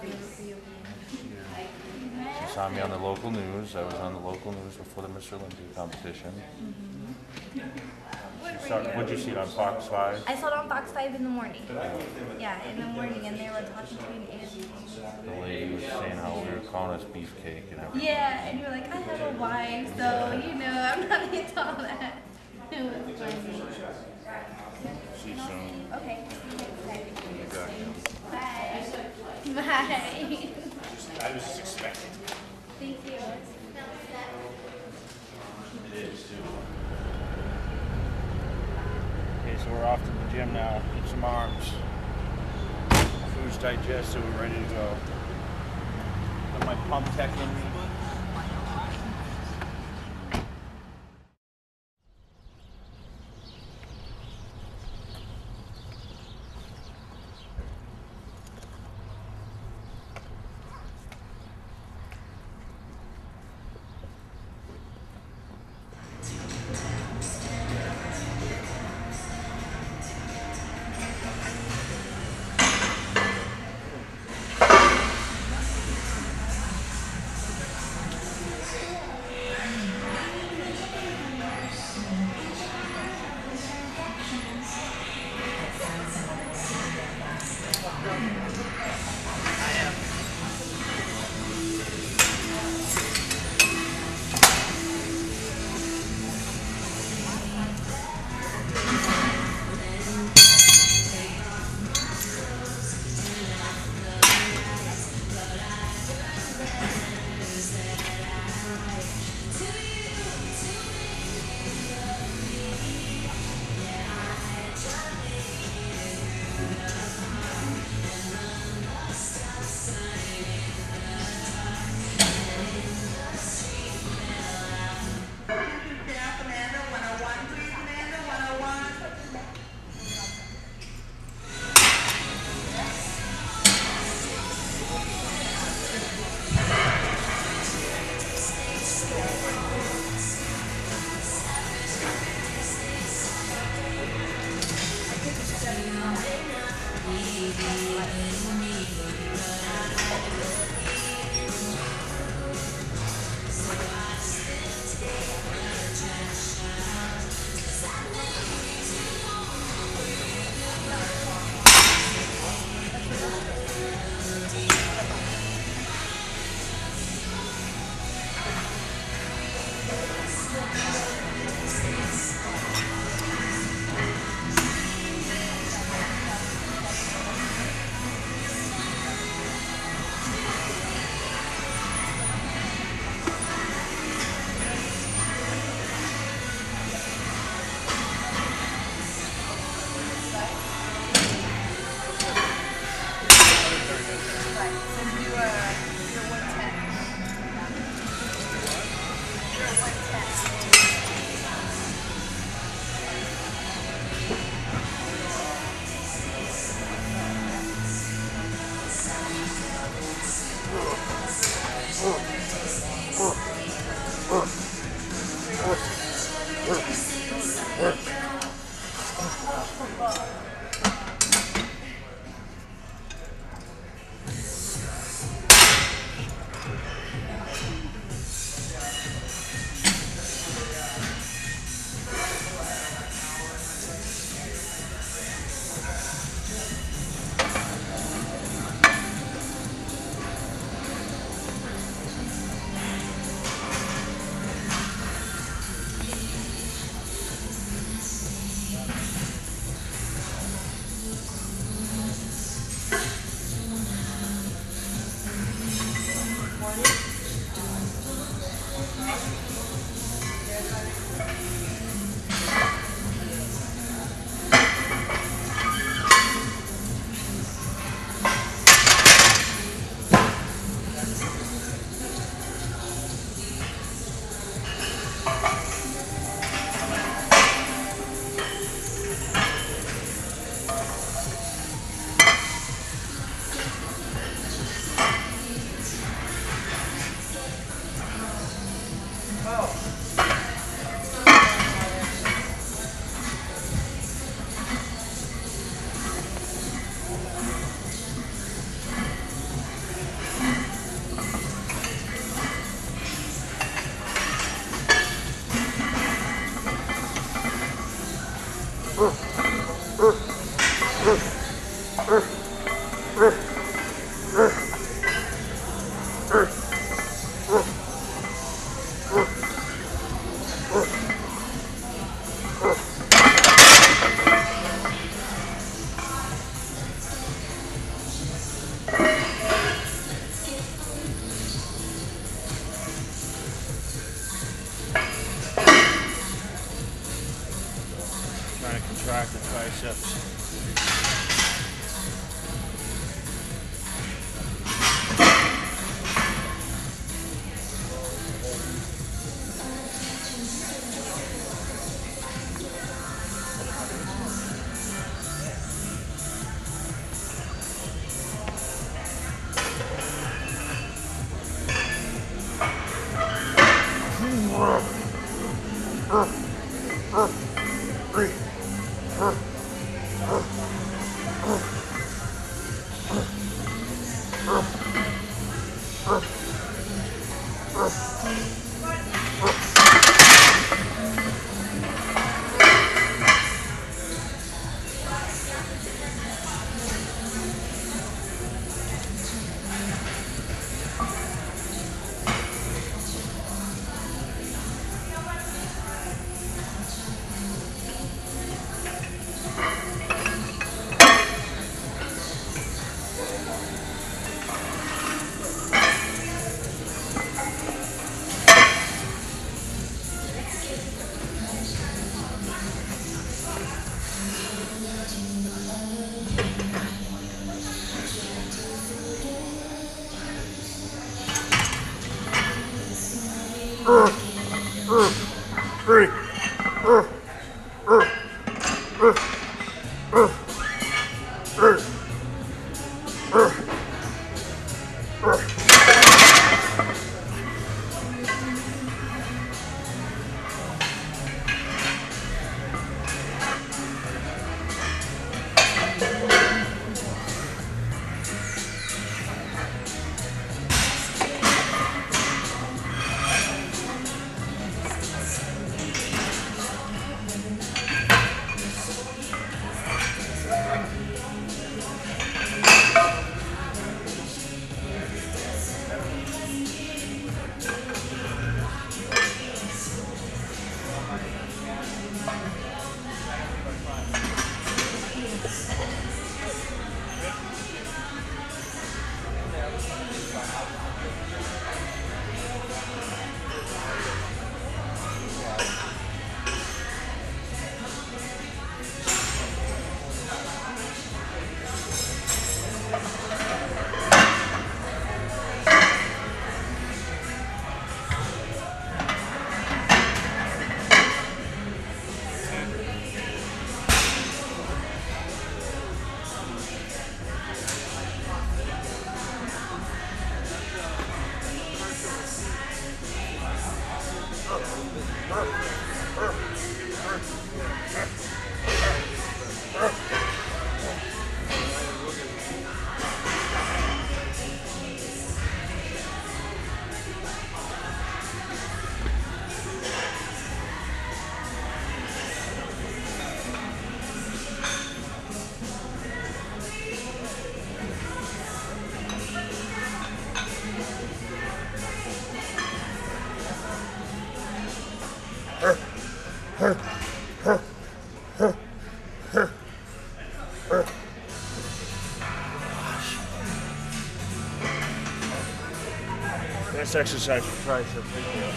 She saw me on the local news. I was on the local news before the Mr. Lindsay competition. She for So, you. what'd you see it on Fox 5? I saw it on Fox 5 in the morning. Yeah, in the morning, and they were talking to me and The lady was saying how we were calling us beefcake and everything. yeah, and you were like, I have a wife, so you know, I'm not into all that. It was funny. See you soon. Okay. Exactly. Bye. Bye. I was just expecting. Thank you. It is too. Okay, so we're off to the gym now. Get some arms. Food's digested. We're ready to go. Got my pump tech in me. rack the triceps. Best exercise for triceps right there.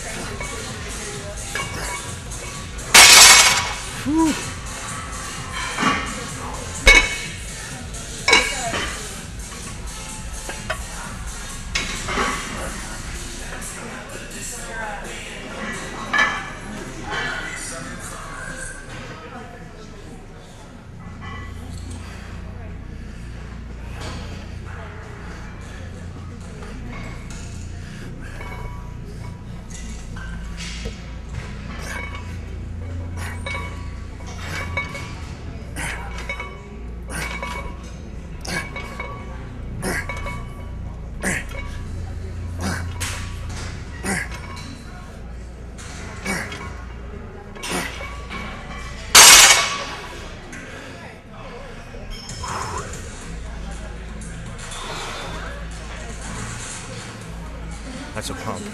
That's a pump.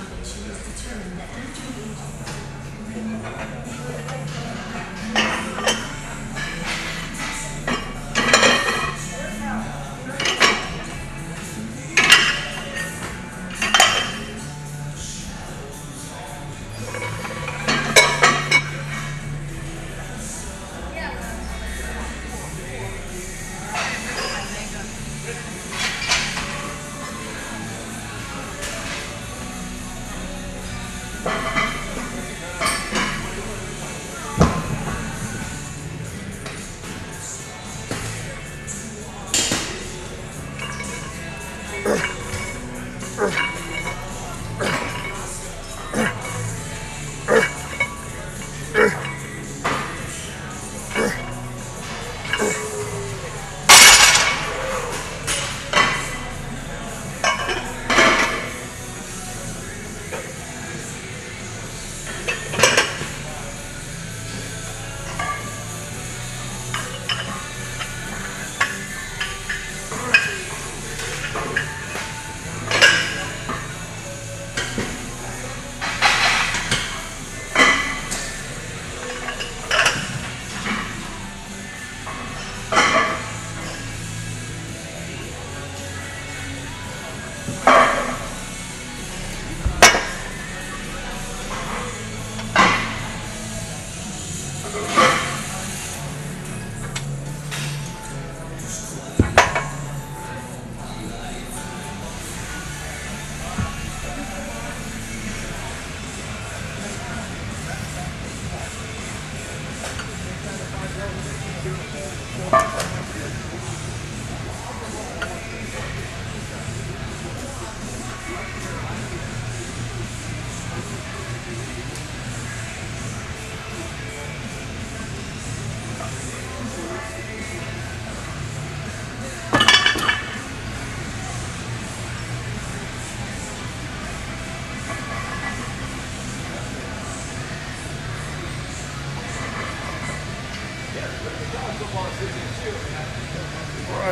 One,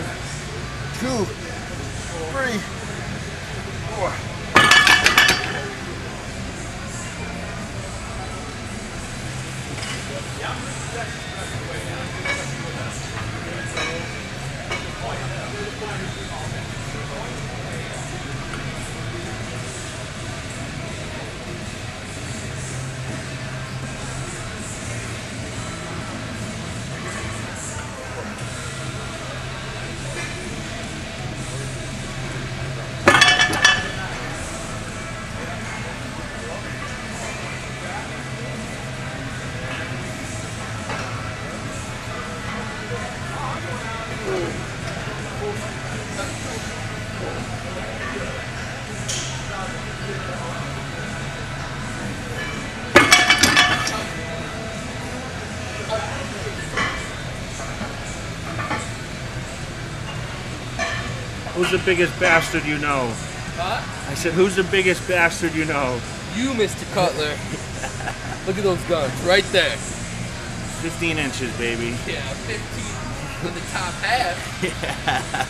two, three, four. Who's the biggest bastard you know? Huh? I said, who's the biggest bastard you know? You, Mr. Cutler. Look at those guns right there. 15 inches, baby. Yeah, 15 in the top half. Yeah.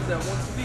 that wants to be.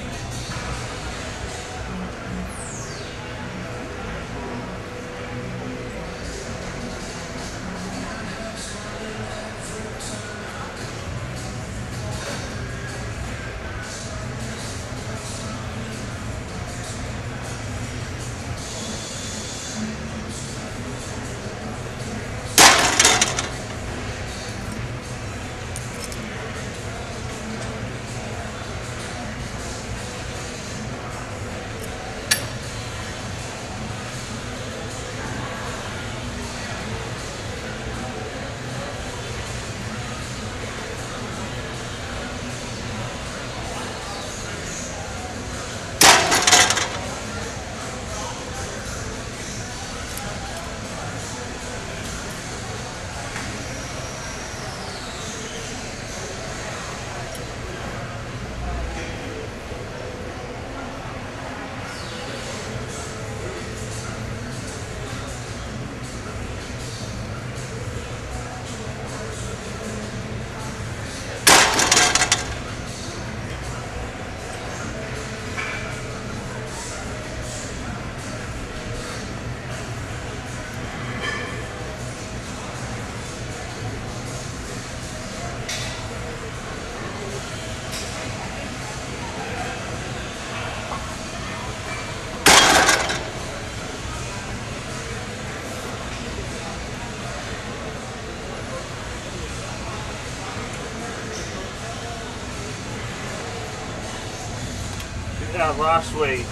I lost weight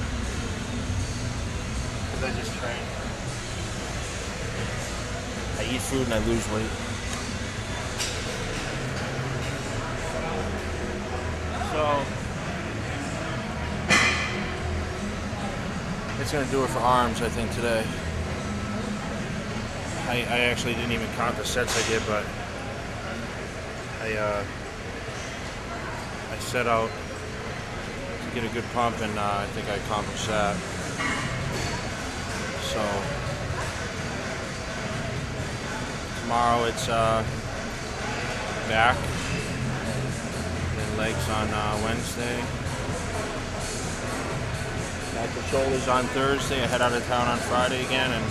because I just trained. I eat food and I lose weight. So it's gonna do it for arms, I think, today. I actually didn't even count the sets I did, but I set out to get a good pump, and I think I accomplished that. So tomorrow it's back, then legs on Wednesday, back to shoulders on Thursday. I head out of town on Friday again, and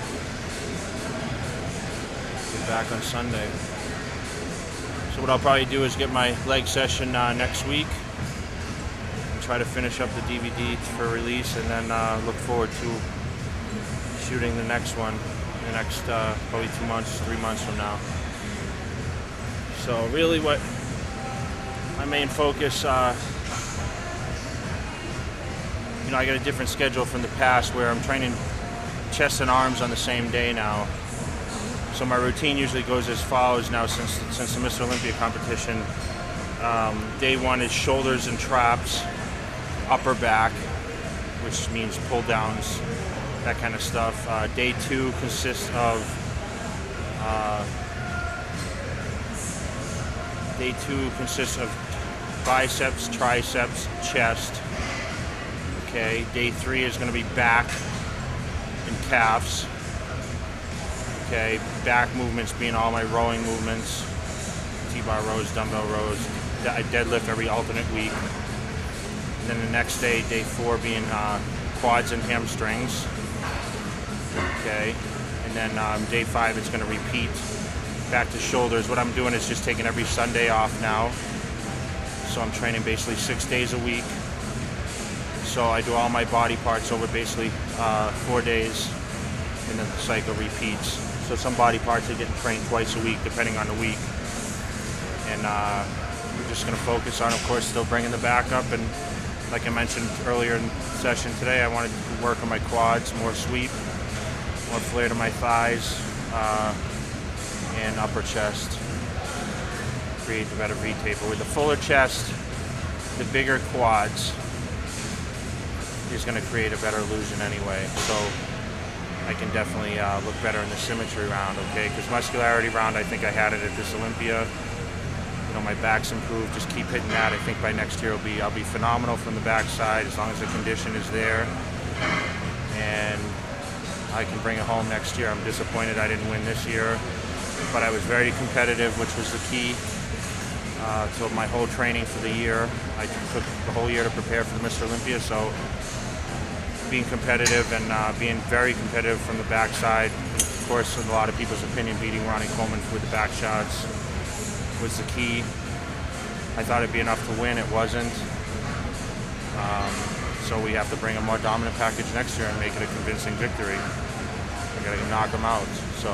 get back on Sunday. So what I'll probably do is get my leg session next week, and try to finish up the DVD for release, and then look forward to shooting the next one in the next probably 2 months, 3 months from now. So really what my main focus, you know, I got a different schedule from the past where I'm training chest and arms on the same day now. So my routine usually goes as follows now since the Mr. Olympia competition. Day one is shoulders and traps, upper back, which means pull downs, that kind of stuff. Day two consists of biceps, triceps, chest. Okay, day three is going to be back and calves. Okay, back movements being all my rowing movements, T-bar rows, dumbbell rows. I deadlift every alternate week. And then the next day, day four, being quads and hamstrings. Okay, and then day five, it's going to repeat back to shoulders. What I'm doing is just taking every Sunday off now. So I'm training basically 6 days a week. So I do all my body parts over basically 4 days, and then the cycle repeats. So some body parts are getting trained twice a week, depending on the week. And we're just going to focus on, of course, still bringing the back up. And like I mentioned earlier in the session today, I wanted to work on my quads, more sweep, more flare to my thighs, and upper chest. Create a better V-taper. With the fuller chest, the bigger quads is going to create a better illusion anyway. So I can definitely look better in the symmetry round, okay? Because muscularity round, I think I had it at this Olympia. You know, my back's improved. Just keep hitting that. I think by next year I'll be phenomenal from the backside as long as the condition is there, and I can bring it home next year. I'm disappointed I didn't win this year, but I was very competitive, which was the key. So my whole training for the year, I took the whole year to prepare for the Mr. Olympia. So being competitive and being very competitive from the backside, of course, in a lot of people's opinion, beating Ronnie Coleman with the back shots was the key. I thought it'd be enough to win. It wasn't. So we have to bring a more dominant package next year and make it a convincing victory. We gotta knock them out. So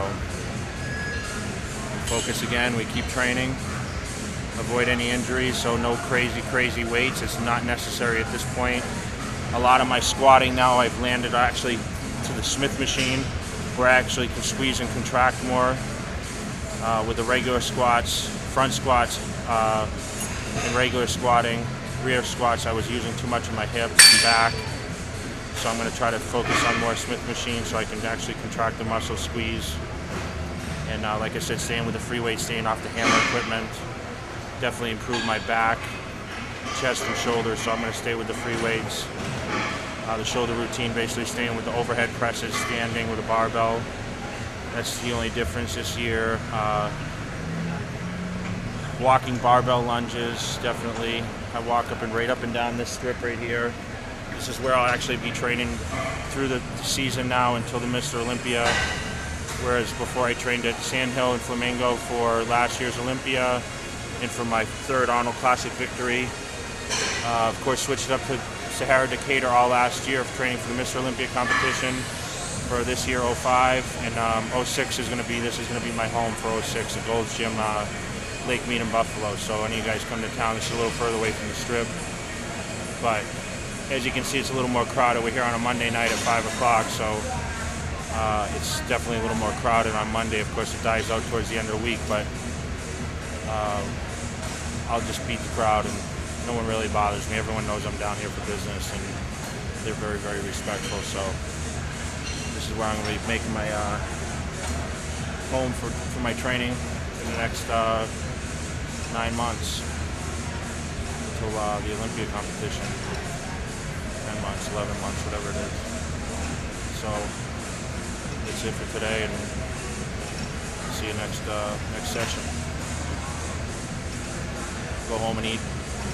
we focus again. We keep training. Avoid any injuries. So no crazy weights. It's not necessary at this point. A lot of my squatting now, I've landed actually to the Smith machine, where I actually can squeeze and contract more with the regular squats, front squats, and regular squatting. Rear squats, I was using too much of my hips and back, so I'm going to try to focus on more Smith machine so I can actually contract the muscle, squeeze, and like I said, staying with the free weight, staying off the hammer equipment, definitely improve my back, chest, and shoulders. So I'm going to stay with the free weights. The shoulder routine, basically staying with the overhead presses, standing with a barbell. That's the only difference this year. Walking barbell lunges, definitely. I walk right up and down this strip right here. This is where I'll actually be training through the season now until the Mr. Olympia. Whereas before I trained at Sandhill and Flamingo for last year's Olympia and for my third Arnold Classic victory. Of course, switched up to Sahara Decatur all last year for training for the Mr. Olympia competition for this year, 05, and 06 is going to be, this is going to be my home for 06, the Gold's Gym, Lake Mead in Buffalo. So any of you guys come to town, this is a little further away from the strip. But as you can see, it's a little more crowded. We're here on a Monday night at 5 o'clock, so it's definitely a little more crowded on Monday. Of course, it dies out towards the end of the week, but I'll just beat the crowd, and no one really bothers me. Everyone knows I'm down here for business, and they're very respectful. So this is where I'm going to be making my home for my training in the next 9 months until the Olympia competition. 10 months, 11 months, whatever it is. So that's it for today, and see you next session. Go home and eat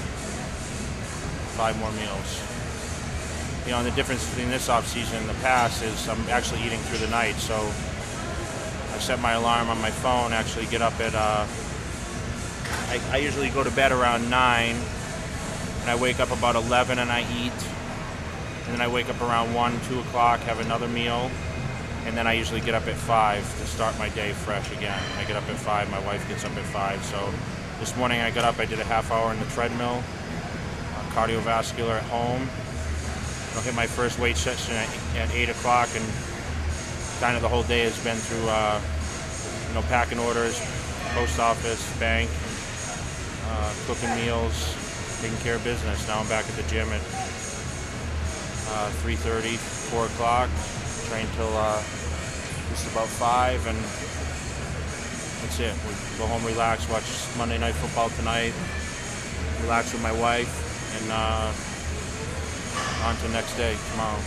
5 more meals. You know, and the difference between this off season and the past is I'm actually eating through the night. So I set my alarm on my phone, actually get up at, I usually go to bed around 9, and I wake up about 11 and I eat. And then I wake up around 1, 2 o'clock, have another meal, and then I usually get up at 5 to start my day fresh again. I get up at 5, my wife gets up at 5, so this morning I got up, I did a half hour in the treadmill, cardiovascular at home. I'll hit my first weight session at 8 o'clock, and kind of the whole day has been through, you know, packing orders, post office, bank, cooking meals, taking care of business. Now I'm back at the gym at 3:30, 4 o'clock, train till just about 5, and that's it. We go home, relax, watch Monday Night Football tonight, relax with my wife, and on to next day, tomorrow.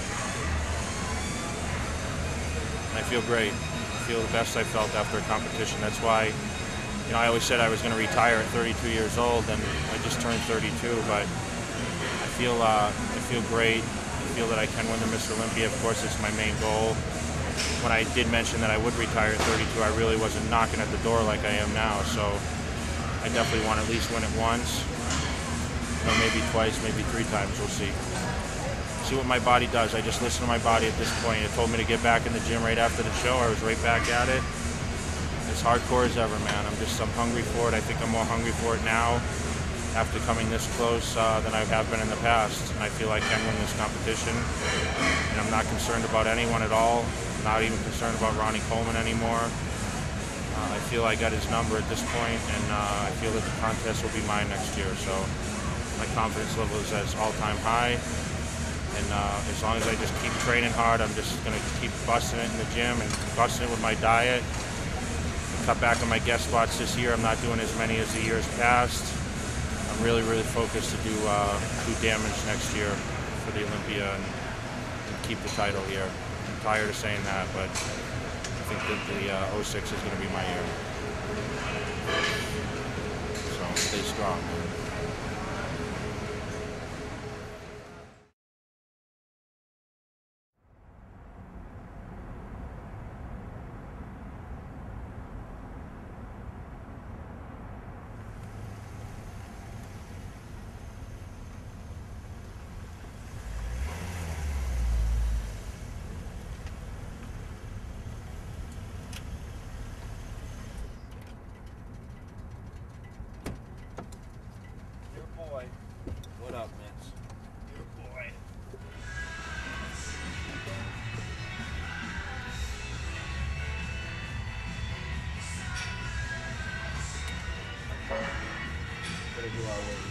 And I feel great. I feel the best I felt after a competition. That's why, you know, I always said I was going to retire at 32 years old, and I just turned 32, but I feel great. I feel that I can win the Mr. Olympia. Of course, it's my main goal. When I did mention that I would retire at 32, I really wasn't knocking at the door like I am now, so I definitely want to at least win it once, or maybe twice, maybe 3 times, we'll see. See what my body does. I just listen to my body at this point. It told me to get back in the gym right after the show. I was right back at it. As hardcore as ever, man. I'm hungry for it. I think I'm more hungry for it now after coming this close than I have been in the past. And I feel I can win this competition. And I'm not concerned about anyone at all. Not even concerned about Ronnie Coleman anymore. I feel I got his number at this point, and I feel that the contest will be mine next year. So my confidence level is at its all-time high. And as long as I just keep training hard, I'm just going to keep busting it in the gym and busting it with my diet. Cut back on my guest spots this year. I'm not doing as many as the years past. I'm really focused to do damage next year for the Olympia and keep the title here. I'm tired of saying that, but I think that the 06 is going to be my year. So Stay strong. What up, Mitch? Good boy. Gotta do our way.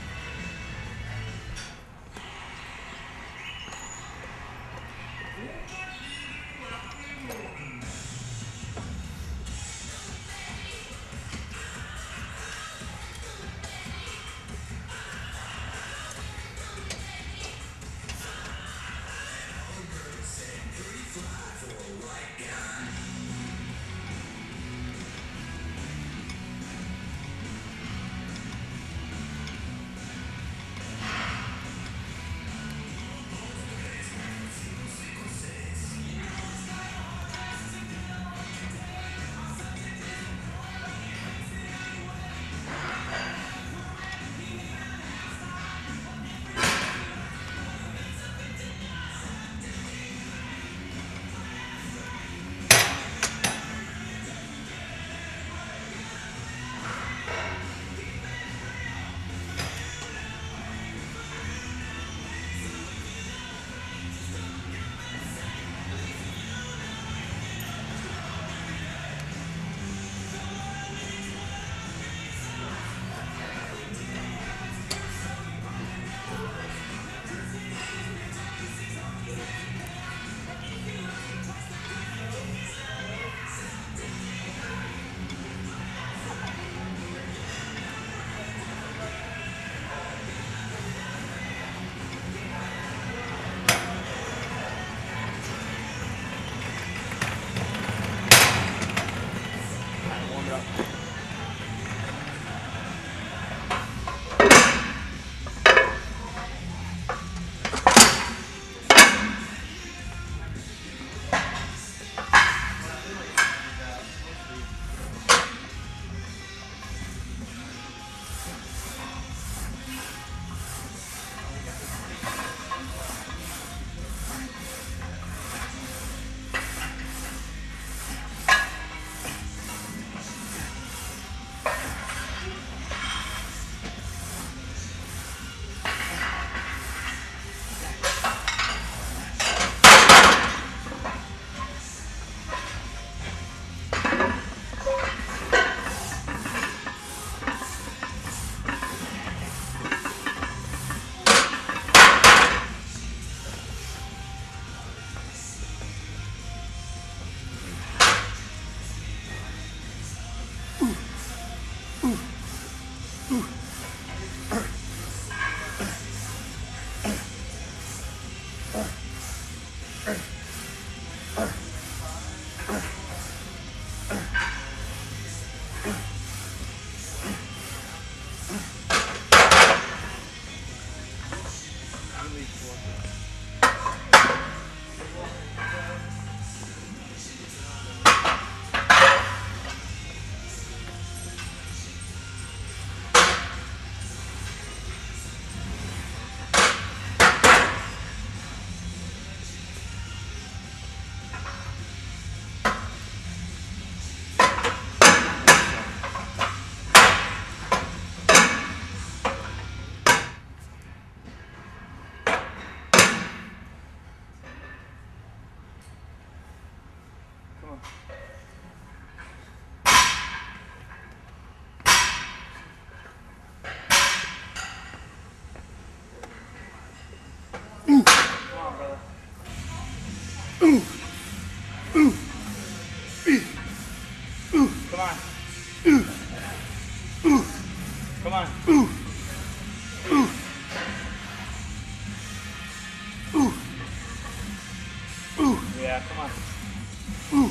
Yeah, come on.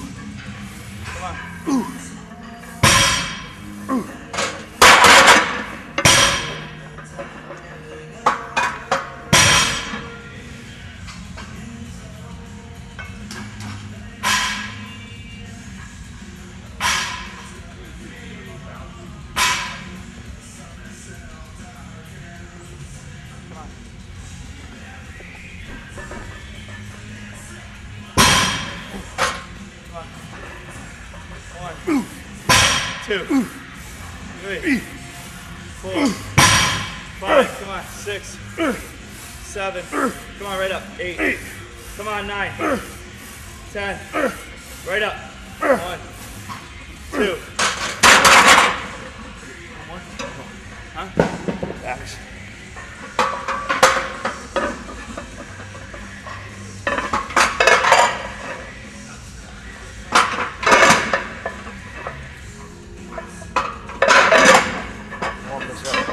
Come on. 2, 3, 4, 5, come on, 6, 7, come on, right up, 8, come on, 9, 10, right up, 1, 2, huh? Backs. Warm this up.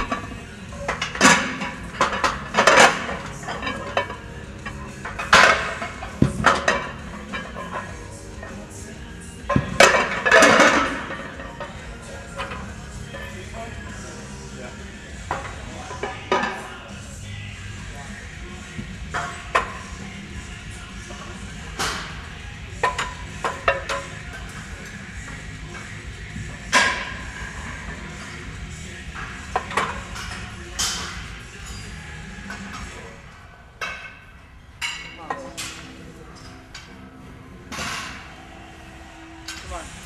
Come on.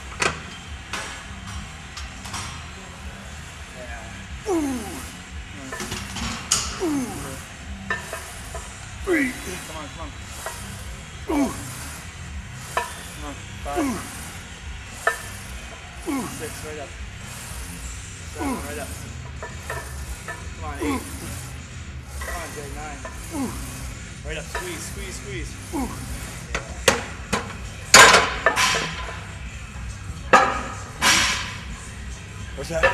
Come on, come on. Come on, 5. 6, right up. 7, right up. Come on, 8. Come on, Jay, 9. Right up, squeeze, squeeze, squeeze. What's that?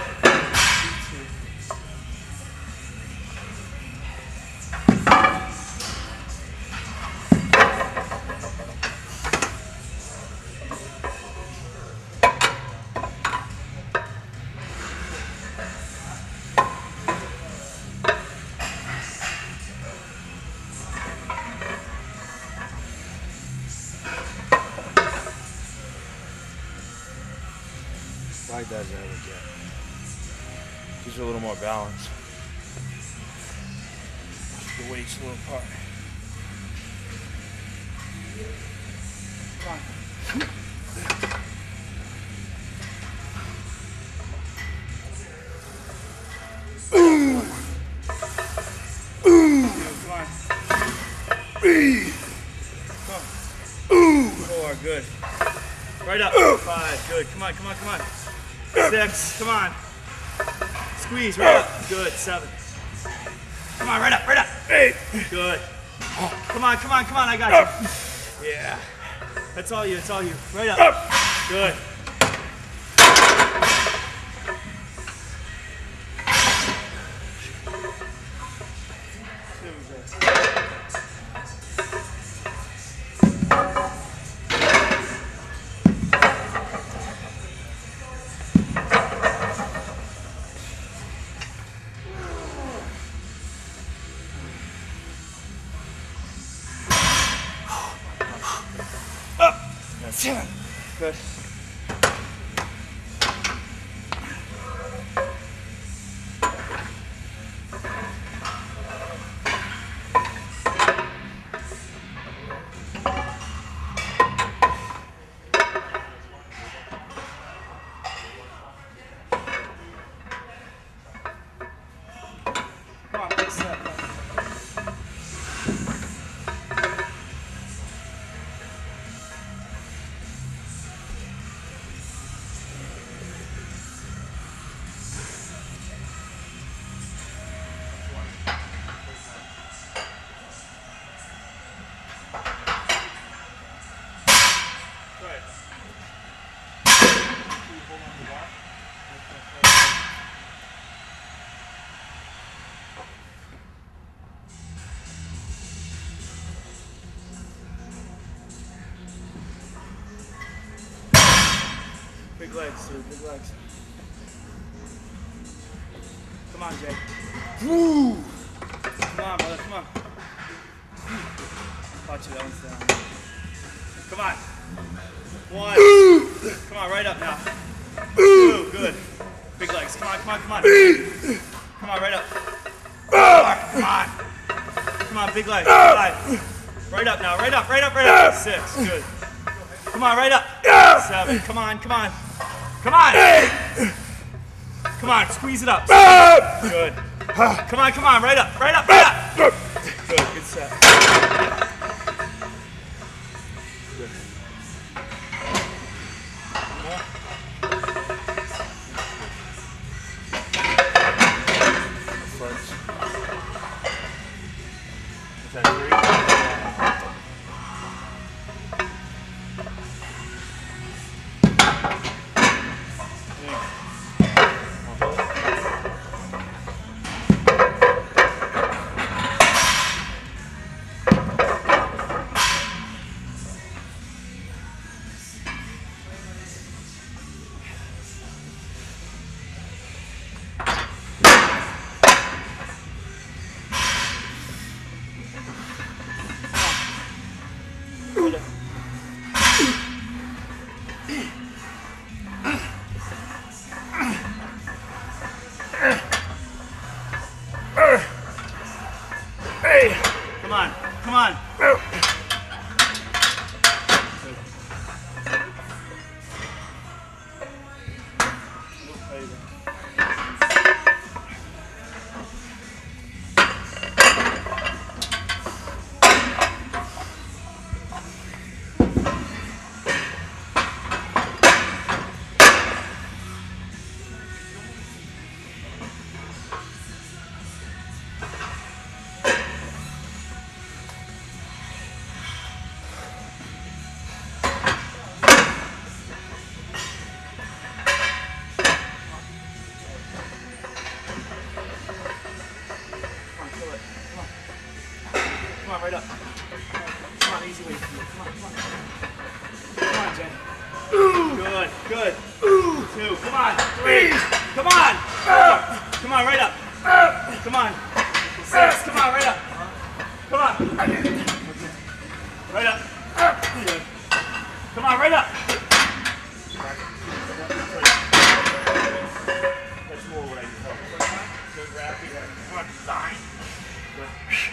Like that, yeah. Gives you a little more balance. The weight's a little apart. Come on. Come on. 4, good. Right up. 5, good. Come on, come on, come on. 6, come on. Squeeze, right up. Good. 7. Come on, right up, right up. 8, good. Come on, come on, come on, I got you. Yeah. That's all you, it's all you. Right up. Good. Good. Come on, fix that. Big legs, dude, big legs. Come on, Jay. Woo! Come on, brother, come on. Watch it, that one's down. Come on. 1. Come on, right up now. 2, good. Big legs, come on, come on, come on. Come on, right up. 4, come on. Come on, big legs. 5. Right up now, right up, right up, right up. 6, good. Come on, right up. 7, come on, come on. Come on. Come on, squeeze it up. Good. Come on, right up, right up, right up. Good, good set. Good. Fronts. Is that 3? Come on, come on. Come on, right up. Come on, easy way. Come on, come on. Come on, Jen. Good, good. 2, come on. 3, come on. 4, come on, right up. Come on. 6, come on, right up. Come on. Right up. Good. Come on, right up. That's more what I do. Good, rapid. Come on, 9. Good.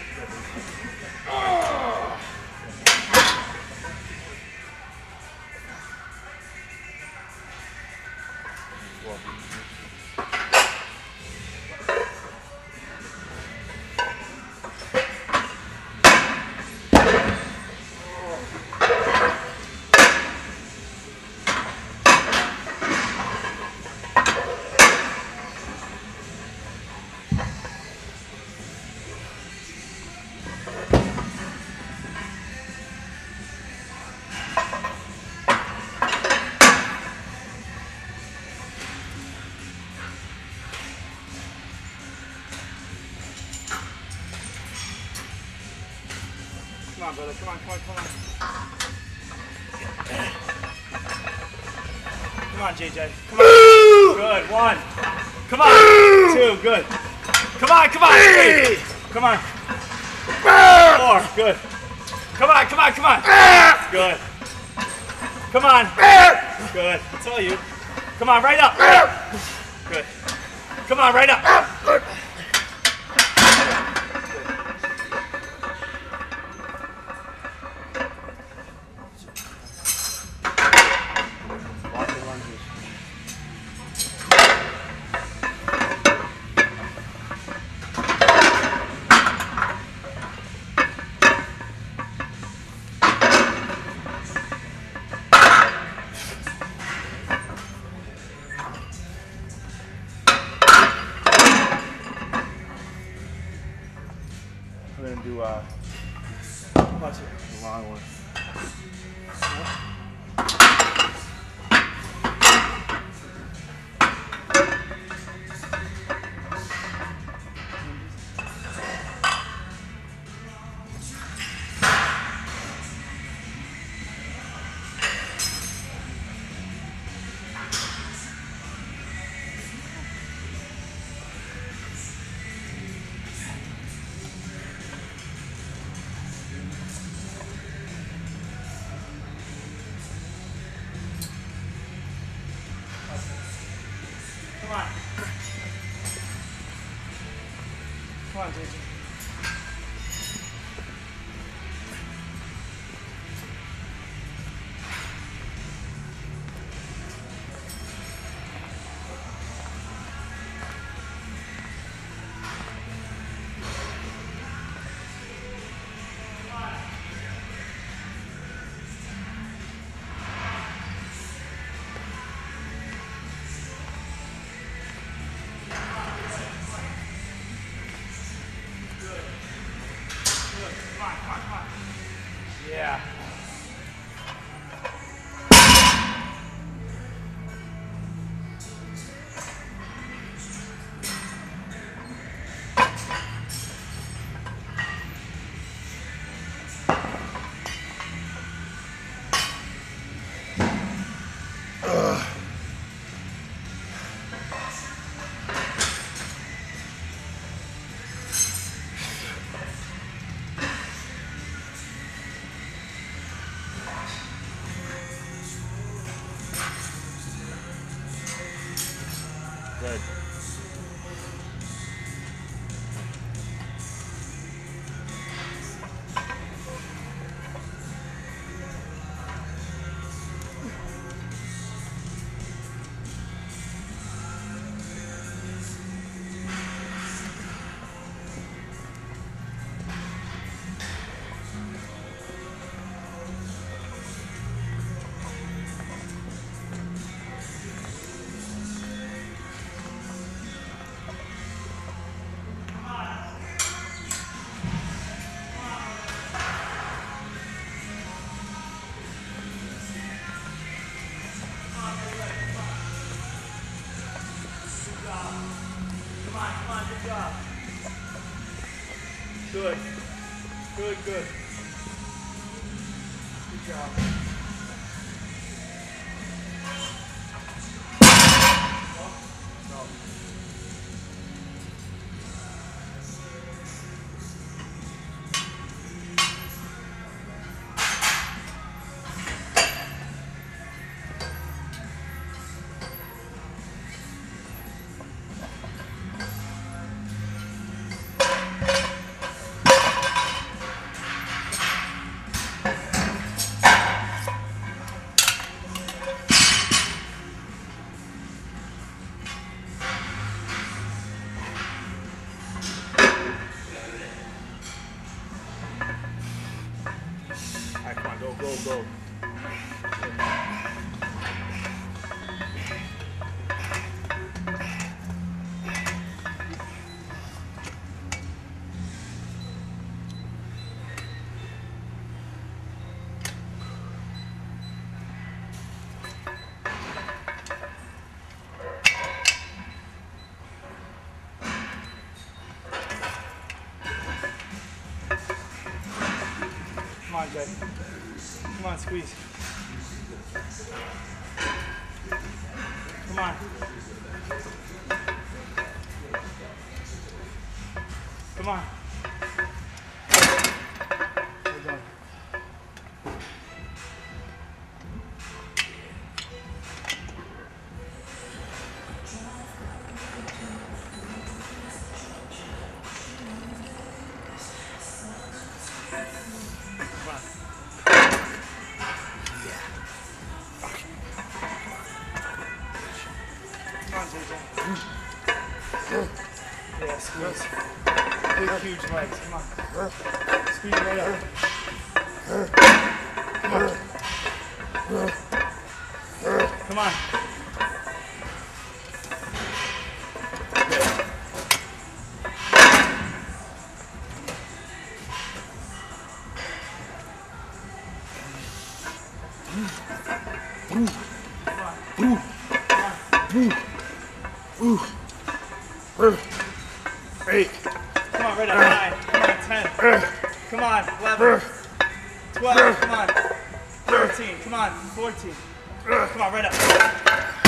Come on, brother. Come on, come on, come on. Come on, JJ. Come on. Good. 1. Come on. 2. Good. Come on, come on. 3. Come on. 4. Good. Come on, come on, come on. Good. Come on. Good. That's all you. Come on, right up. Good. Come on, right up. We're gonna do watch it, the long one. Come on. Come on, JJ. Good. Good. Good, good. Good job. Alright, come on, go, go, go. Come on, Jay. Come on, squeeze. Come on. Come on. We're done. Come on, JJ. Yeah, squeeze. Big, huge legs. Come on. Squeeze right up. Come on. Come on. Eight. Come on, right up. 9. Come on, 10. Come on, 11. 12. Come on. 13. Come on, 14. Come on, right up.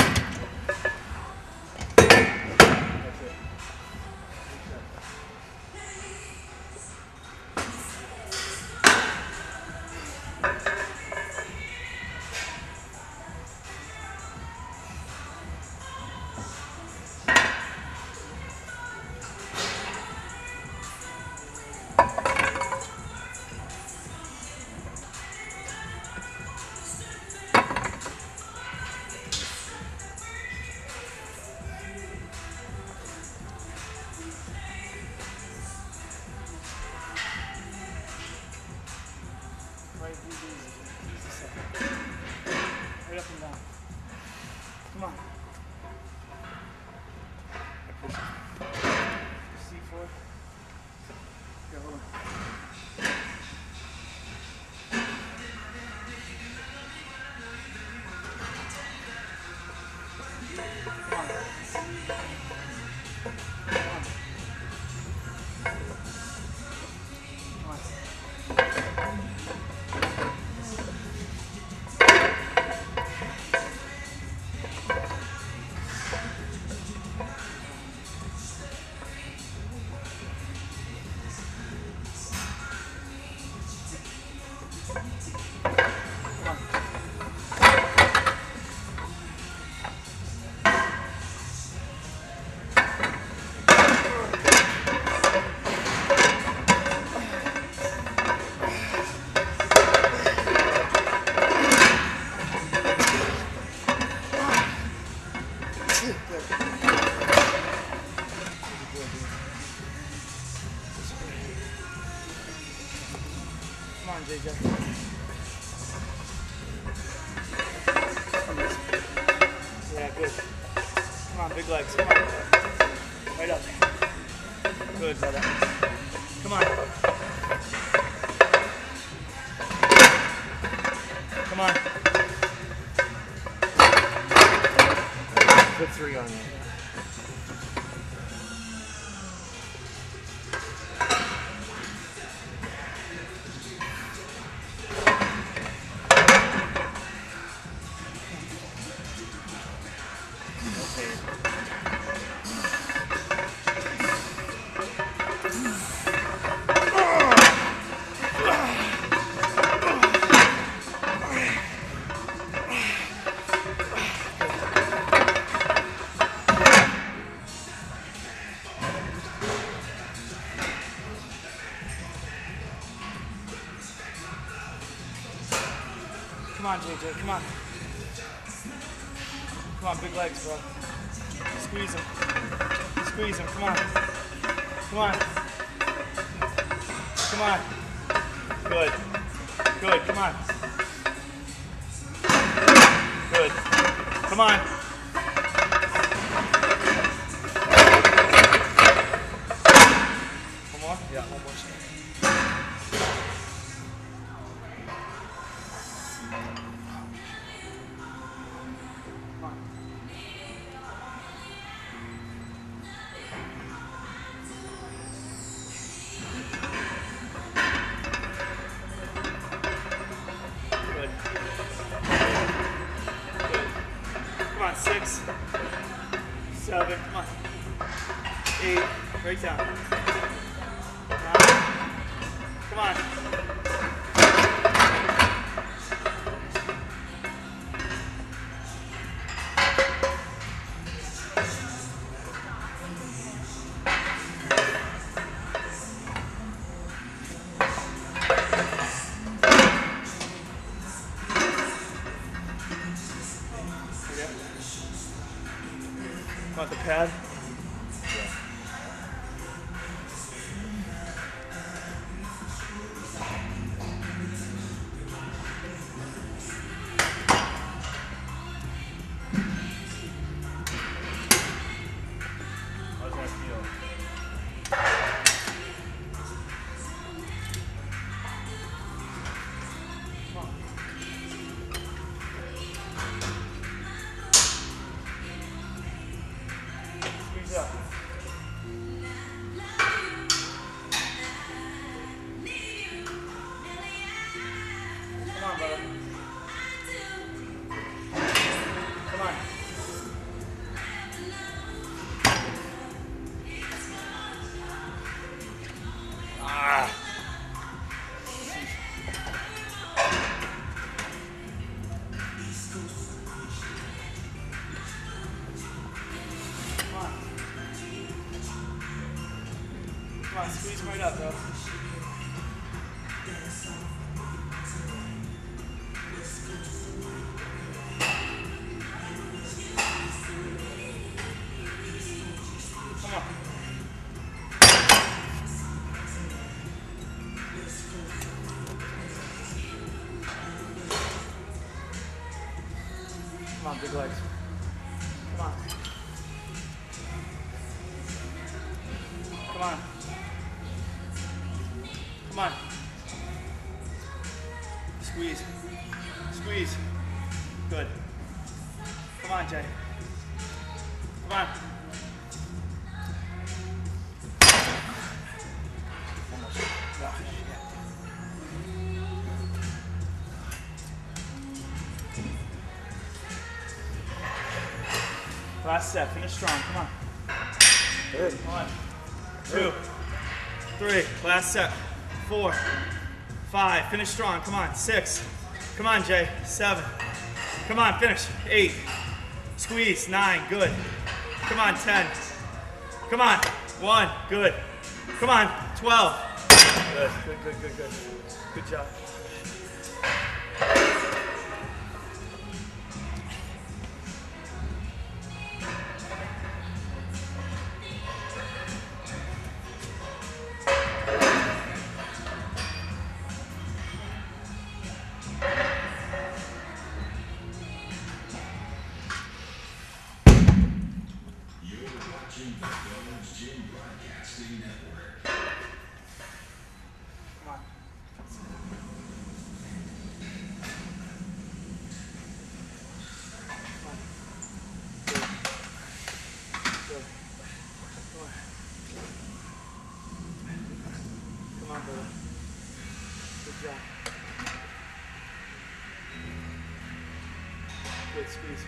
Right, easy second. Right up and down. Come on. C4. Here, hold on. Come on. Come on. Come on, JJ. Yeah, good. Come on, big legs. Come on. Right up. Good, brother. Come on. Come on. Put 3 on you. Come on, JJ, come on. Come on, big legs, bro. Squeeze him. Squeeze him, come on. Come on. Come on. Good. Good, come on. Good. Come on. One more? Yeah, one more. Come on, 6, 7, come on. 8, break down. 9, come on. Want the pad? Yeah. How's that feel? Squeeze up. Come on, brother. Come on. Ah. Come on, squeeze right up, bro. Come on. Come on, big legs. Come on. Come on. Come on. Squeeze. Squeeze. Good. Come on, Jay. Come on. Almost. Oh, shit. Last set. Finish strong. Come on. 1, 2, 3. Last set. 4, 5. Finish strong. Come on. 6. Come on, Jay. 7. Come on. Finish. 8. Squeeze. 9. Good. Come on. 10. Come on. 1. Good. Come on. 12. Good. Good, good, good, good. Good job. watching the Gold's Gym Broadcasting Network. Come on. Good. Come on, brother. Good job. Good squeeze.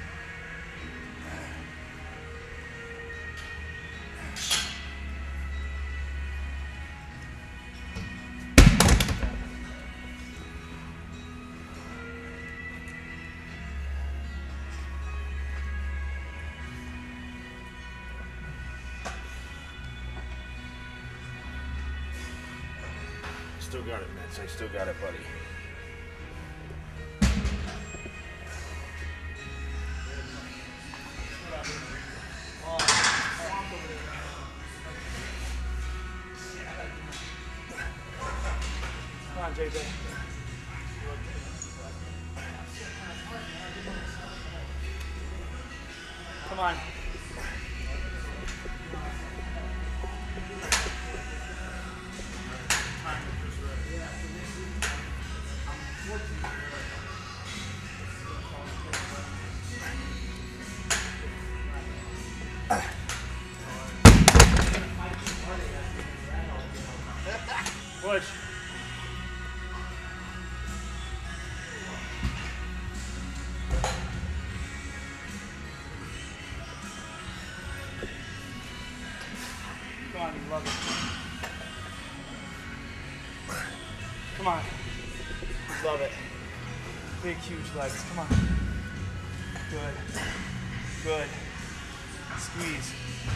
Still got it, Mitch. I still got it, buddy. Come on, JJ. Come on. Push. Come on, you love it. Come on. You love it. Big, huge legs. Come on. Good. Good. Squeeze.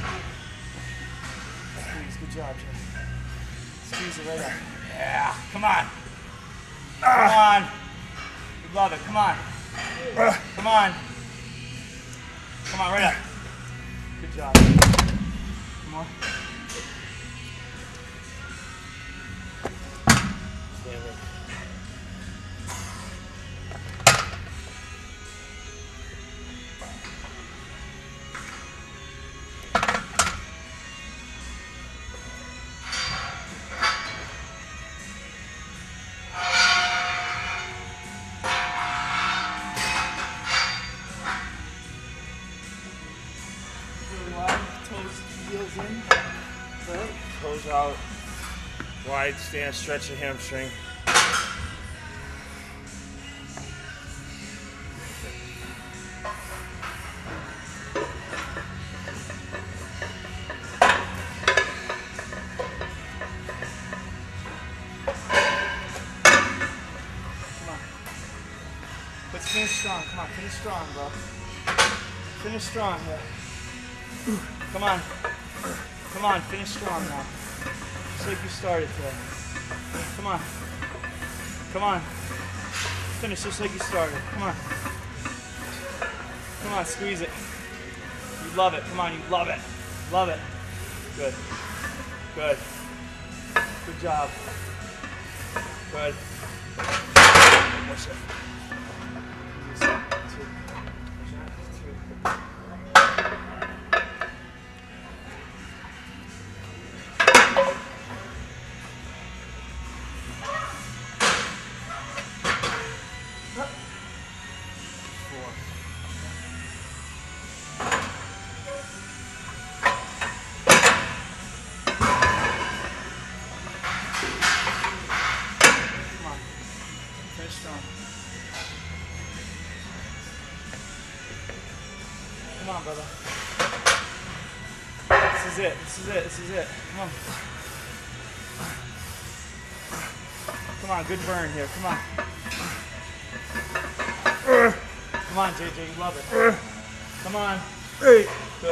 Squeeze. Good job, Jay. Squeeze it right up. Yeah. Come on. Come on. You love it. Come on. Come on. Come on, right up. Good job. Come on. Stanley. Really wide. Toes, heels in. Right. Toes out. Wide stance, stretch your hamstring. Come on. Let's finish strong. Come on, finish strong, bro. Finish strong here. Come on. Come on, finish strong now. Just like you started today. Come on. Come on. Finish just like you started. Come on. Come on, squeeze it. You love it. Come on, you love it. Love it. Good. Good. Good job. Good. Push it. Finish strong. Come on, brother. This is it. This is it. This is it. Come on. Come on. Good burn here. Come on. Come on, JJ. You love it. Come on. Good.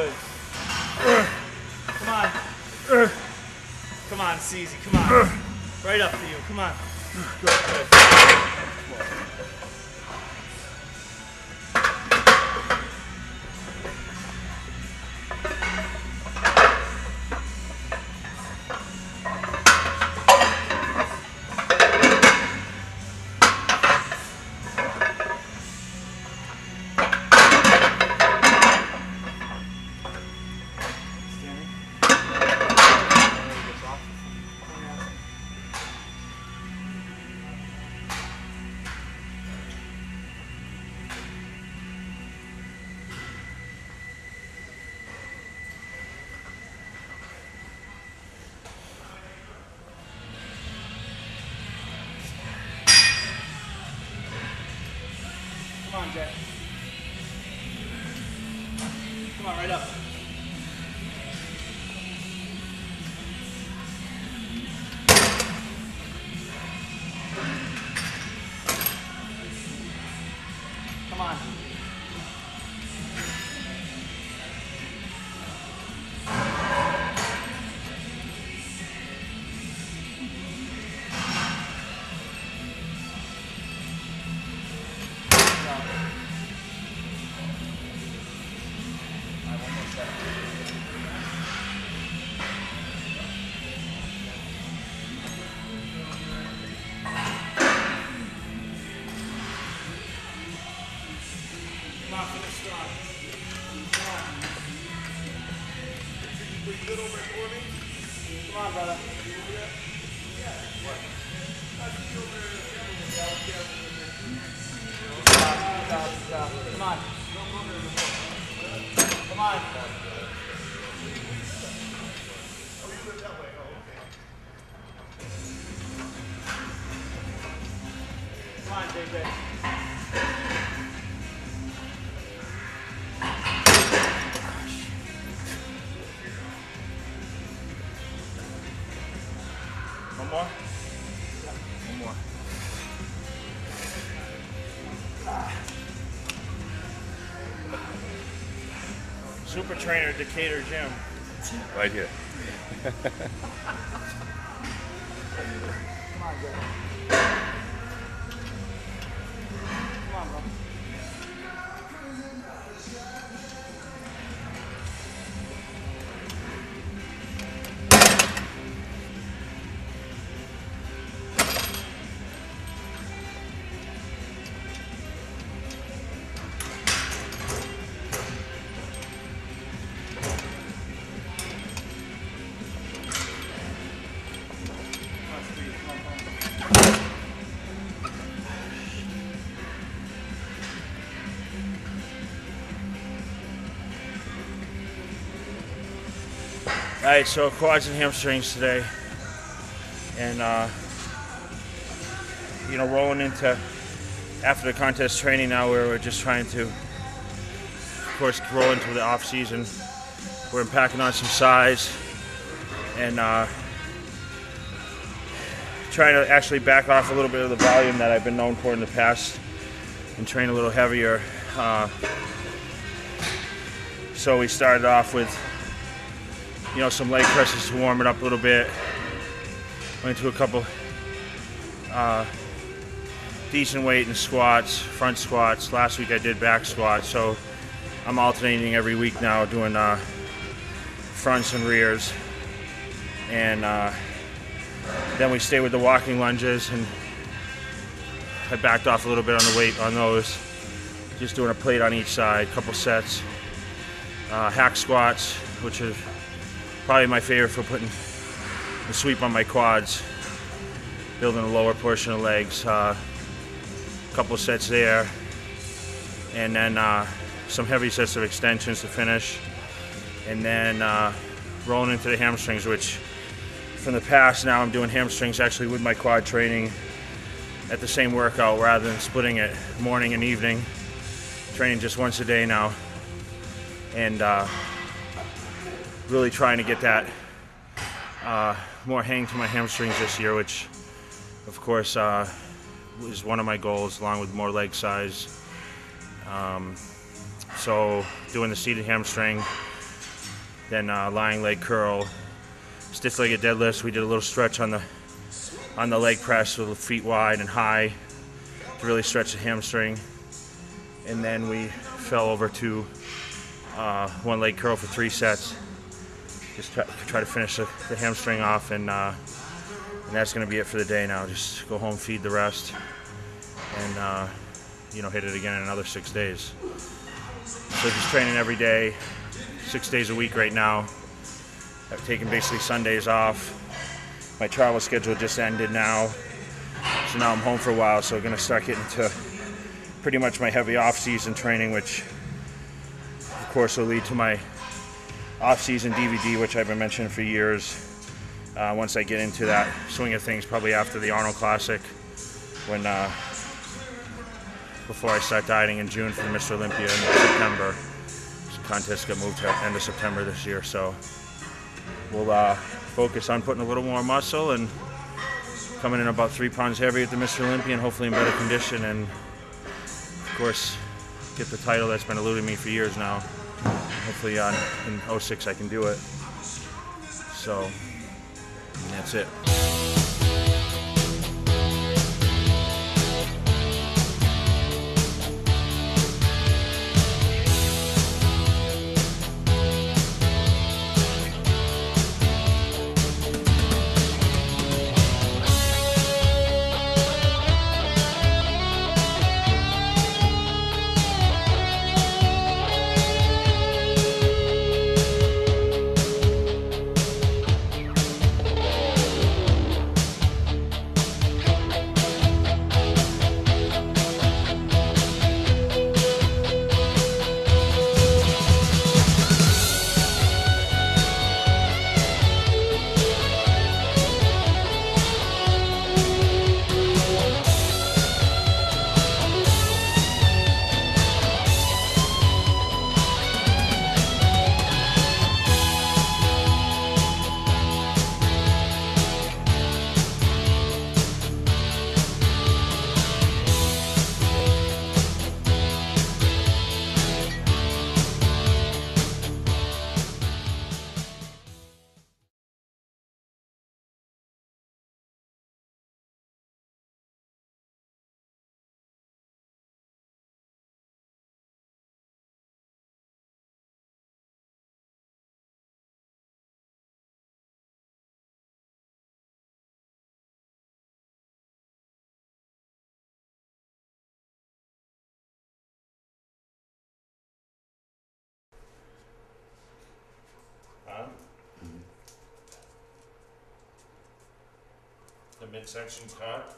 Come on. Come on. It's easy. Come on. Right up for you. Come on. Good. on, Jay. Come on, right up. Come on. Come on, finish strong. Come on. Come on, brother. Stop. Come on. Come on. Come on, JJ. One more? One more. Super Trainer Decatur Gym. Right here. Come on, Jay. Come on, bro. Alright, so quads and hamstrings today. And, you know, rolling into after the contest training now where we're just trying to, of course, roll into the off season. We're packing on some size and trying to actually back off a little bit of the volume that I've been known for in the past and train a little heavier. So we started off with, you know, some leg presses to warm it up a little bit. Went to a couple decent weight in squats, front squats. Last week I did back squats, so I'm alternating every week now doing fronts and rears. And then we stay with the walking lunges, and I backed off a little bit on the weight on those. Just doing a plate on each side, couple sets. Hack squats, which is probably my favorite for putting the sweep on my quads, building the lower portion of legs. Couple sets there, and then some heavy sets of extensions to finish, and then rolling into the hamstrings, which from the past now I'm doing hamstrings actually with my quad training at the same workout rather than splitting it morning and evening, training just once a day now, and really trying to get that more hang to my hamstrings this year, which of course is one of my goals, along with more leg size. So doing the seated hamstring, then lying leg curl, stiff-legged deadlifts. We did a little stretch on the leg press with the feet wide and high to really stretch the hamstring, and then we fell over to one leg curl for 3 sets. Just try to finish the hamstring off, and that's going to be it for the day now. Just go home, feed the rest, and you know, hit it again in another 6 days. So just training every day, 6 days a week right now. I've taken basically Sundays off. My travel schedule just ended now, so now I'm home for a while. So I'm going to start getting to pretty much my heavy off-season training, which of course will lead to my off-season DVD, which I've been mentioning for years. Once I get into that swing of things, probably after the Arnold Classic, when before I start dieting in June for Mr. Olympia in September. The contest got moved to end of September this year, so we'll focus on putting a little more muscle and coming in about 3 pounds heavier at the Mr. Olympia and hopefully in better condition, and of course get the title that's been eluding me for years now. Hopefully in 06 I can do it. So, and that's it. The midsection's cut.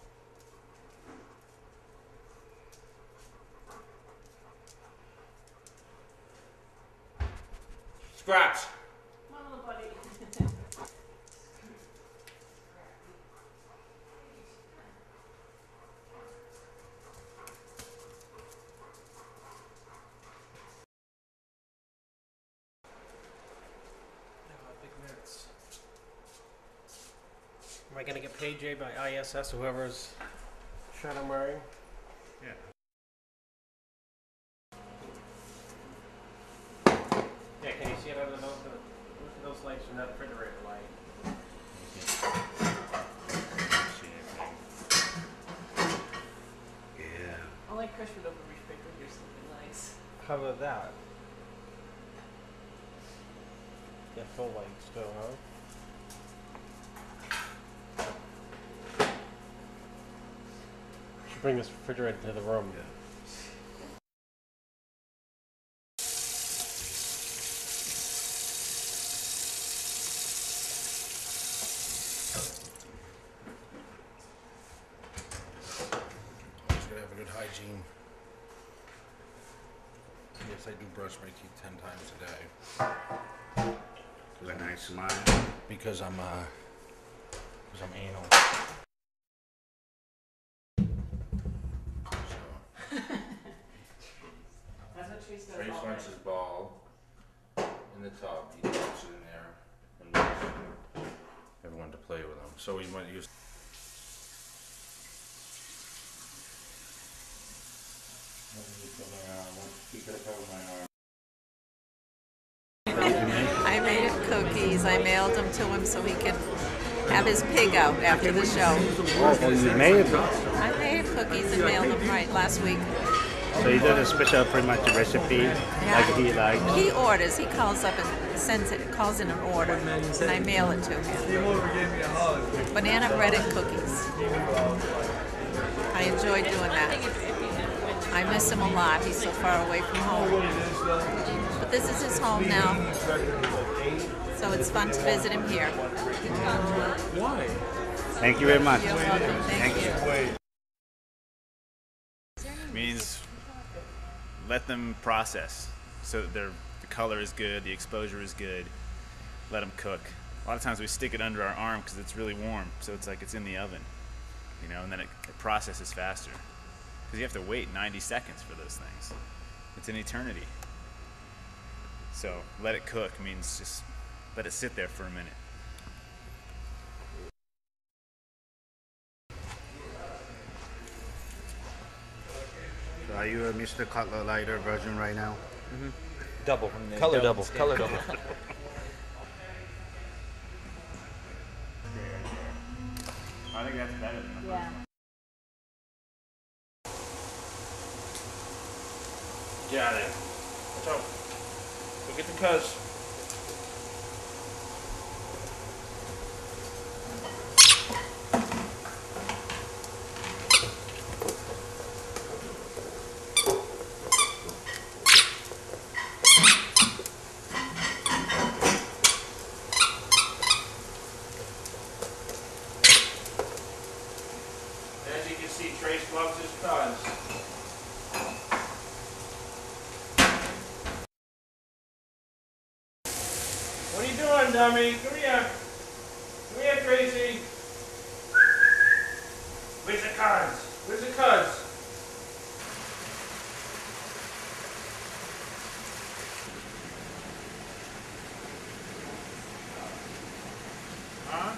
Scratch. My little buddy. Am I going to get paid, Jay, by ISS, whoever's shirt I'm wearing? Yeah. Yeah, can you see it under those? Look at those lights from that refrigerator light. Yeah. I like Chris would open refrigerator something nice. How about that? Yeah, full light still, huh? Should bring this refrigerator to the room. Yeah. Always gotta have a good hygiene. Yes, I do brush my teeth 10 times a day. With a nice smile. Because I'm anal. That's what Trace does Trace all wants day. his ball in the tub. He puts it in there and wants everyone to play with him. So we might use. I made him cookies. I mailed them to him so he could have his pig out after the show. Oh, you made it. I made him cookies and mailed them right last week. So you did a special pretty much recipe like he likes. He orders. He calls up and sends it. Calls in an order, and I mail it to him. Banana bread and cookies. I enjoy doing that. I miss him a lot. He's so far away from home. But this is his home now, so it's fun to visit him here. Why? Thank you very much. You're welcome. Thank you. Means let them process so that the color is good, the exposure is good. Let them cook. A lot of times we stick it under our arm because it's really warm, so it's like it's in the oven, you know, and then it processes faster. because you have to wait 90 seconds for those things. It's an eternity. So let it cook means just let it sit there for a minute. So are you a Mr. Cutler lighter version right now? Mm-hmm. Double. Color double. Color double. I think that's better than the Yeah. Got it. So, go get the cuz. As you can see, Trace loves his cuz. What are you doing, dummy? Come here. Come here, Tracy. Where's the cuz? Where's the cuz? Huh?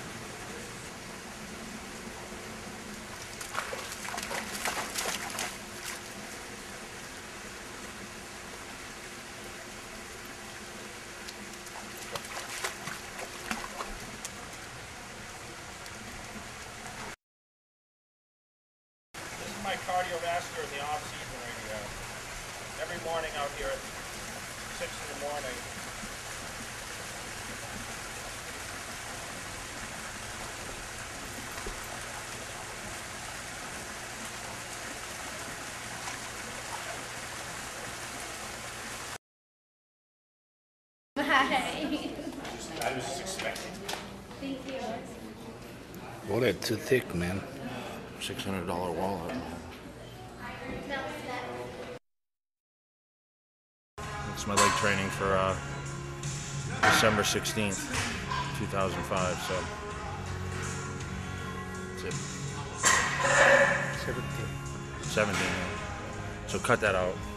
This is my cardiovascular in the off season right here. Every morning out here at 6 in the morning. Bye. I was just expecting. Thank you. Oh, they're too thick, man. $600 wallet. It's my leg training for December 16th, 2005, so that's it. 17. 17, yeah. So cut that out.